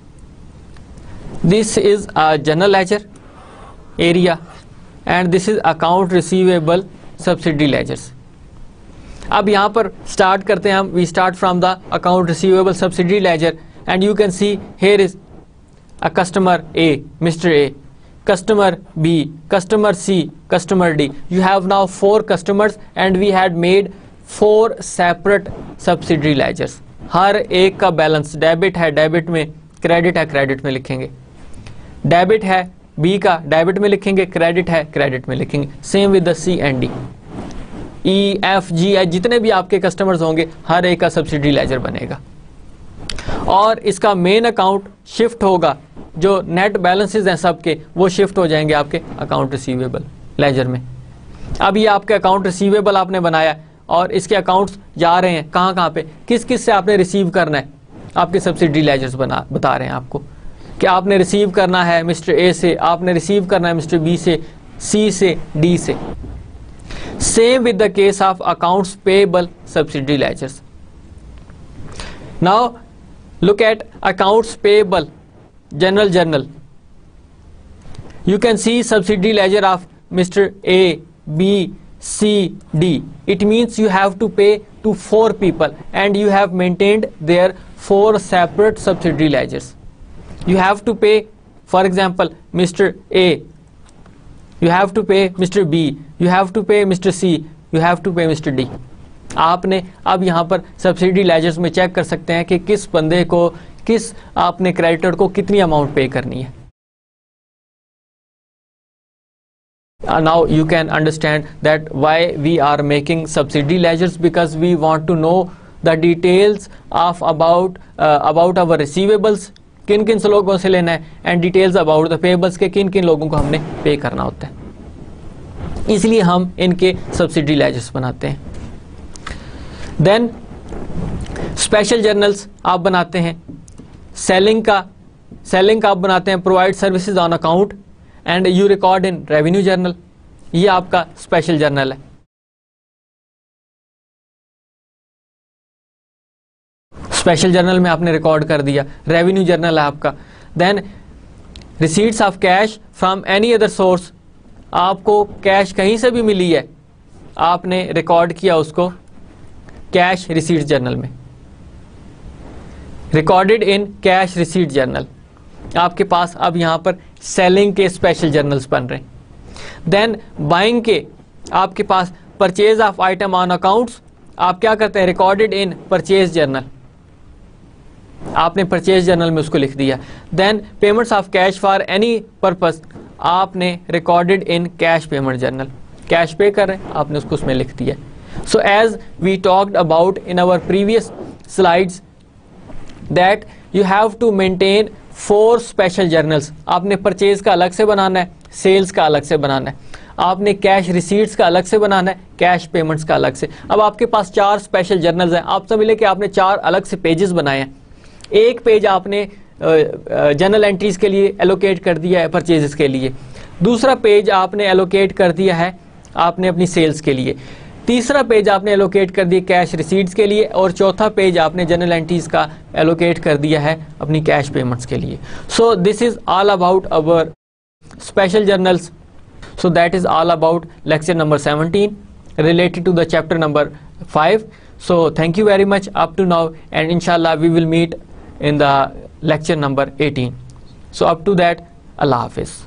this is a general ledger area and this is account receivable subsidiary ledgers. अब यहाँ पर start करते हैं हम, we start from the account receivable subsidiary ledger and you can see here is a customer A, Mister A, customer B, customer C, customer D. You have now four customers and we had made four separate subsidiary ledgers. हर एक का बैलेंस, debit है debit में, credit है credit में लिखेंगे, debit है बी का डेबिट में लिखेंगे, क्रेडिट है क्रेडिट में लिखेंगे। Same with the C and D, E F G H, जितने भी आपके कस्टमर्स होंगे हर एक का सब्सिडी लेजर बनेगा। और इसका मेन अकाउंट शिफ्ट होगा, जो नेट बैलेंसेस हैं सबके वो शिफ्ट हो जाएंगे आपके अकाउंट रिसीवेबल लेजर में। अब ये आपके अकाउंट रिसीवेबल आपने बनाया और इसके अकाउंट्स जा रहे हैं कहाँ कहाँ पे, किस किस से आपने रिसीव करना है, आपके सब्सिडी लेजर्स बना बता रहे हैं आपको कि आपने रिसीव करना है मिस्टर ए से, आपने रिसीव करना है मिस्टर बी से, सी से, डी से। Same with the case of accounts payable subsidy ledgers. Now look at accounts payable general journal. You can see subsidy ledger of mister A, B, C, D. It means you have to pay to four people and you have maintained their four separate subsidiary ledgers. You have to pay, for example, Mister A. You have to pay Mister B. You have to pay Mister C. You have to pay Mister D. आपने अब यहाँ पर subsidy ledgers में check कर सकते हैं कि किस बंदे को, किस आपने क्रेडिटर को कितनी अमाउंट पे करनी है। Uh, now you can understand that why we are making subsidy ledgers, because we want to know the details of about uh, about our receivables, किन किन से लोगों से लेना है, and details about the payables के किन किन लोगों को हमने पे करना होता है। इसलिए हम इनके subsidy ledgers बनाते हैं। Then special journals आप बनाते हैं, selling का selling का आप बनाते हैं, provide services on account and you record in revenue journal. ये आपका स्पेशल जर्नल है। स्पेशल जर्नल में आपने रिकॉर्ड कर दिया, रेवेन्यू जर्नल है आपका। Then receipts of cash from any other source, आपको कैश कहीं से भी मिली है, आपने रिकॉर्ड किया उसको कैश रिसीट जर्नल में, recorded in cash receipt journal. आपके पास अब यहाँ पर सेलिंग के स्पेशल जर्नल्स बन रहे हैं। देन बाइंग के आपके पास purchase of item on accounts, आप क्या करते हैं, रिकॉर्डेड इन परचेज जर्नल, आपने परचेज जर्नल में उसको लिख दिया। Then payments of cash for any purpose, आपने recorded in cash payment journal, cash pay कर रहे हैं आपने उसको उसमें लिख दिया। So as we talked about in our previous slides that you have to maintain four special journals. आपने परचेज का अलग से बनाना है, सेल्स का अलग से बनाना है, आपने कैश रिसीट्स का अलग से बनाना है, कैश पेमेंट्स का अलग से। अब आपके पास चार स्पेशल जर्नल्स हैं, आप सब मिले कि आपने चार अलग से पेजेस बनाए हैं। एक पेज आपने जनरल एंट्रीज के लिए एलोकेट कर दिया है परचेजेस के लिए, दूसरा पेज आपने एलोकेट कर दिया है आपने अपनी सेल्स के लिए, तीसरा पेज आपने एलोकेट कर दिया कैश रिसीट्स के लिए, और चौथा पेज आपने जनरल एंट्रीज का एलोकेट कर दिया है अपनी कैश पेमेंट्स के लिए। So this is all about our special journals. So that is all about lecture number seventeen related to the chapter number five. So thank you very much up to now, and inshallah we will meet in the lecture number eighteen. So up to that, Allah Hafiz.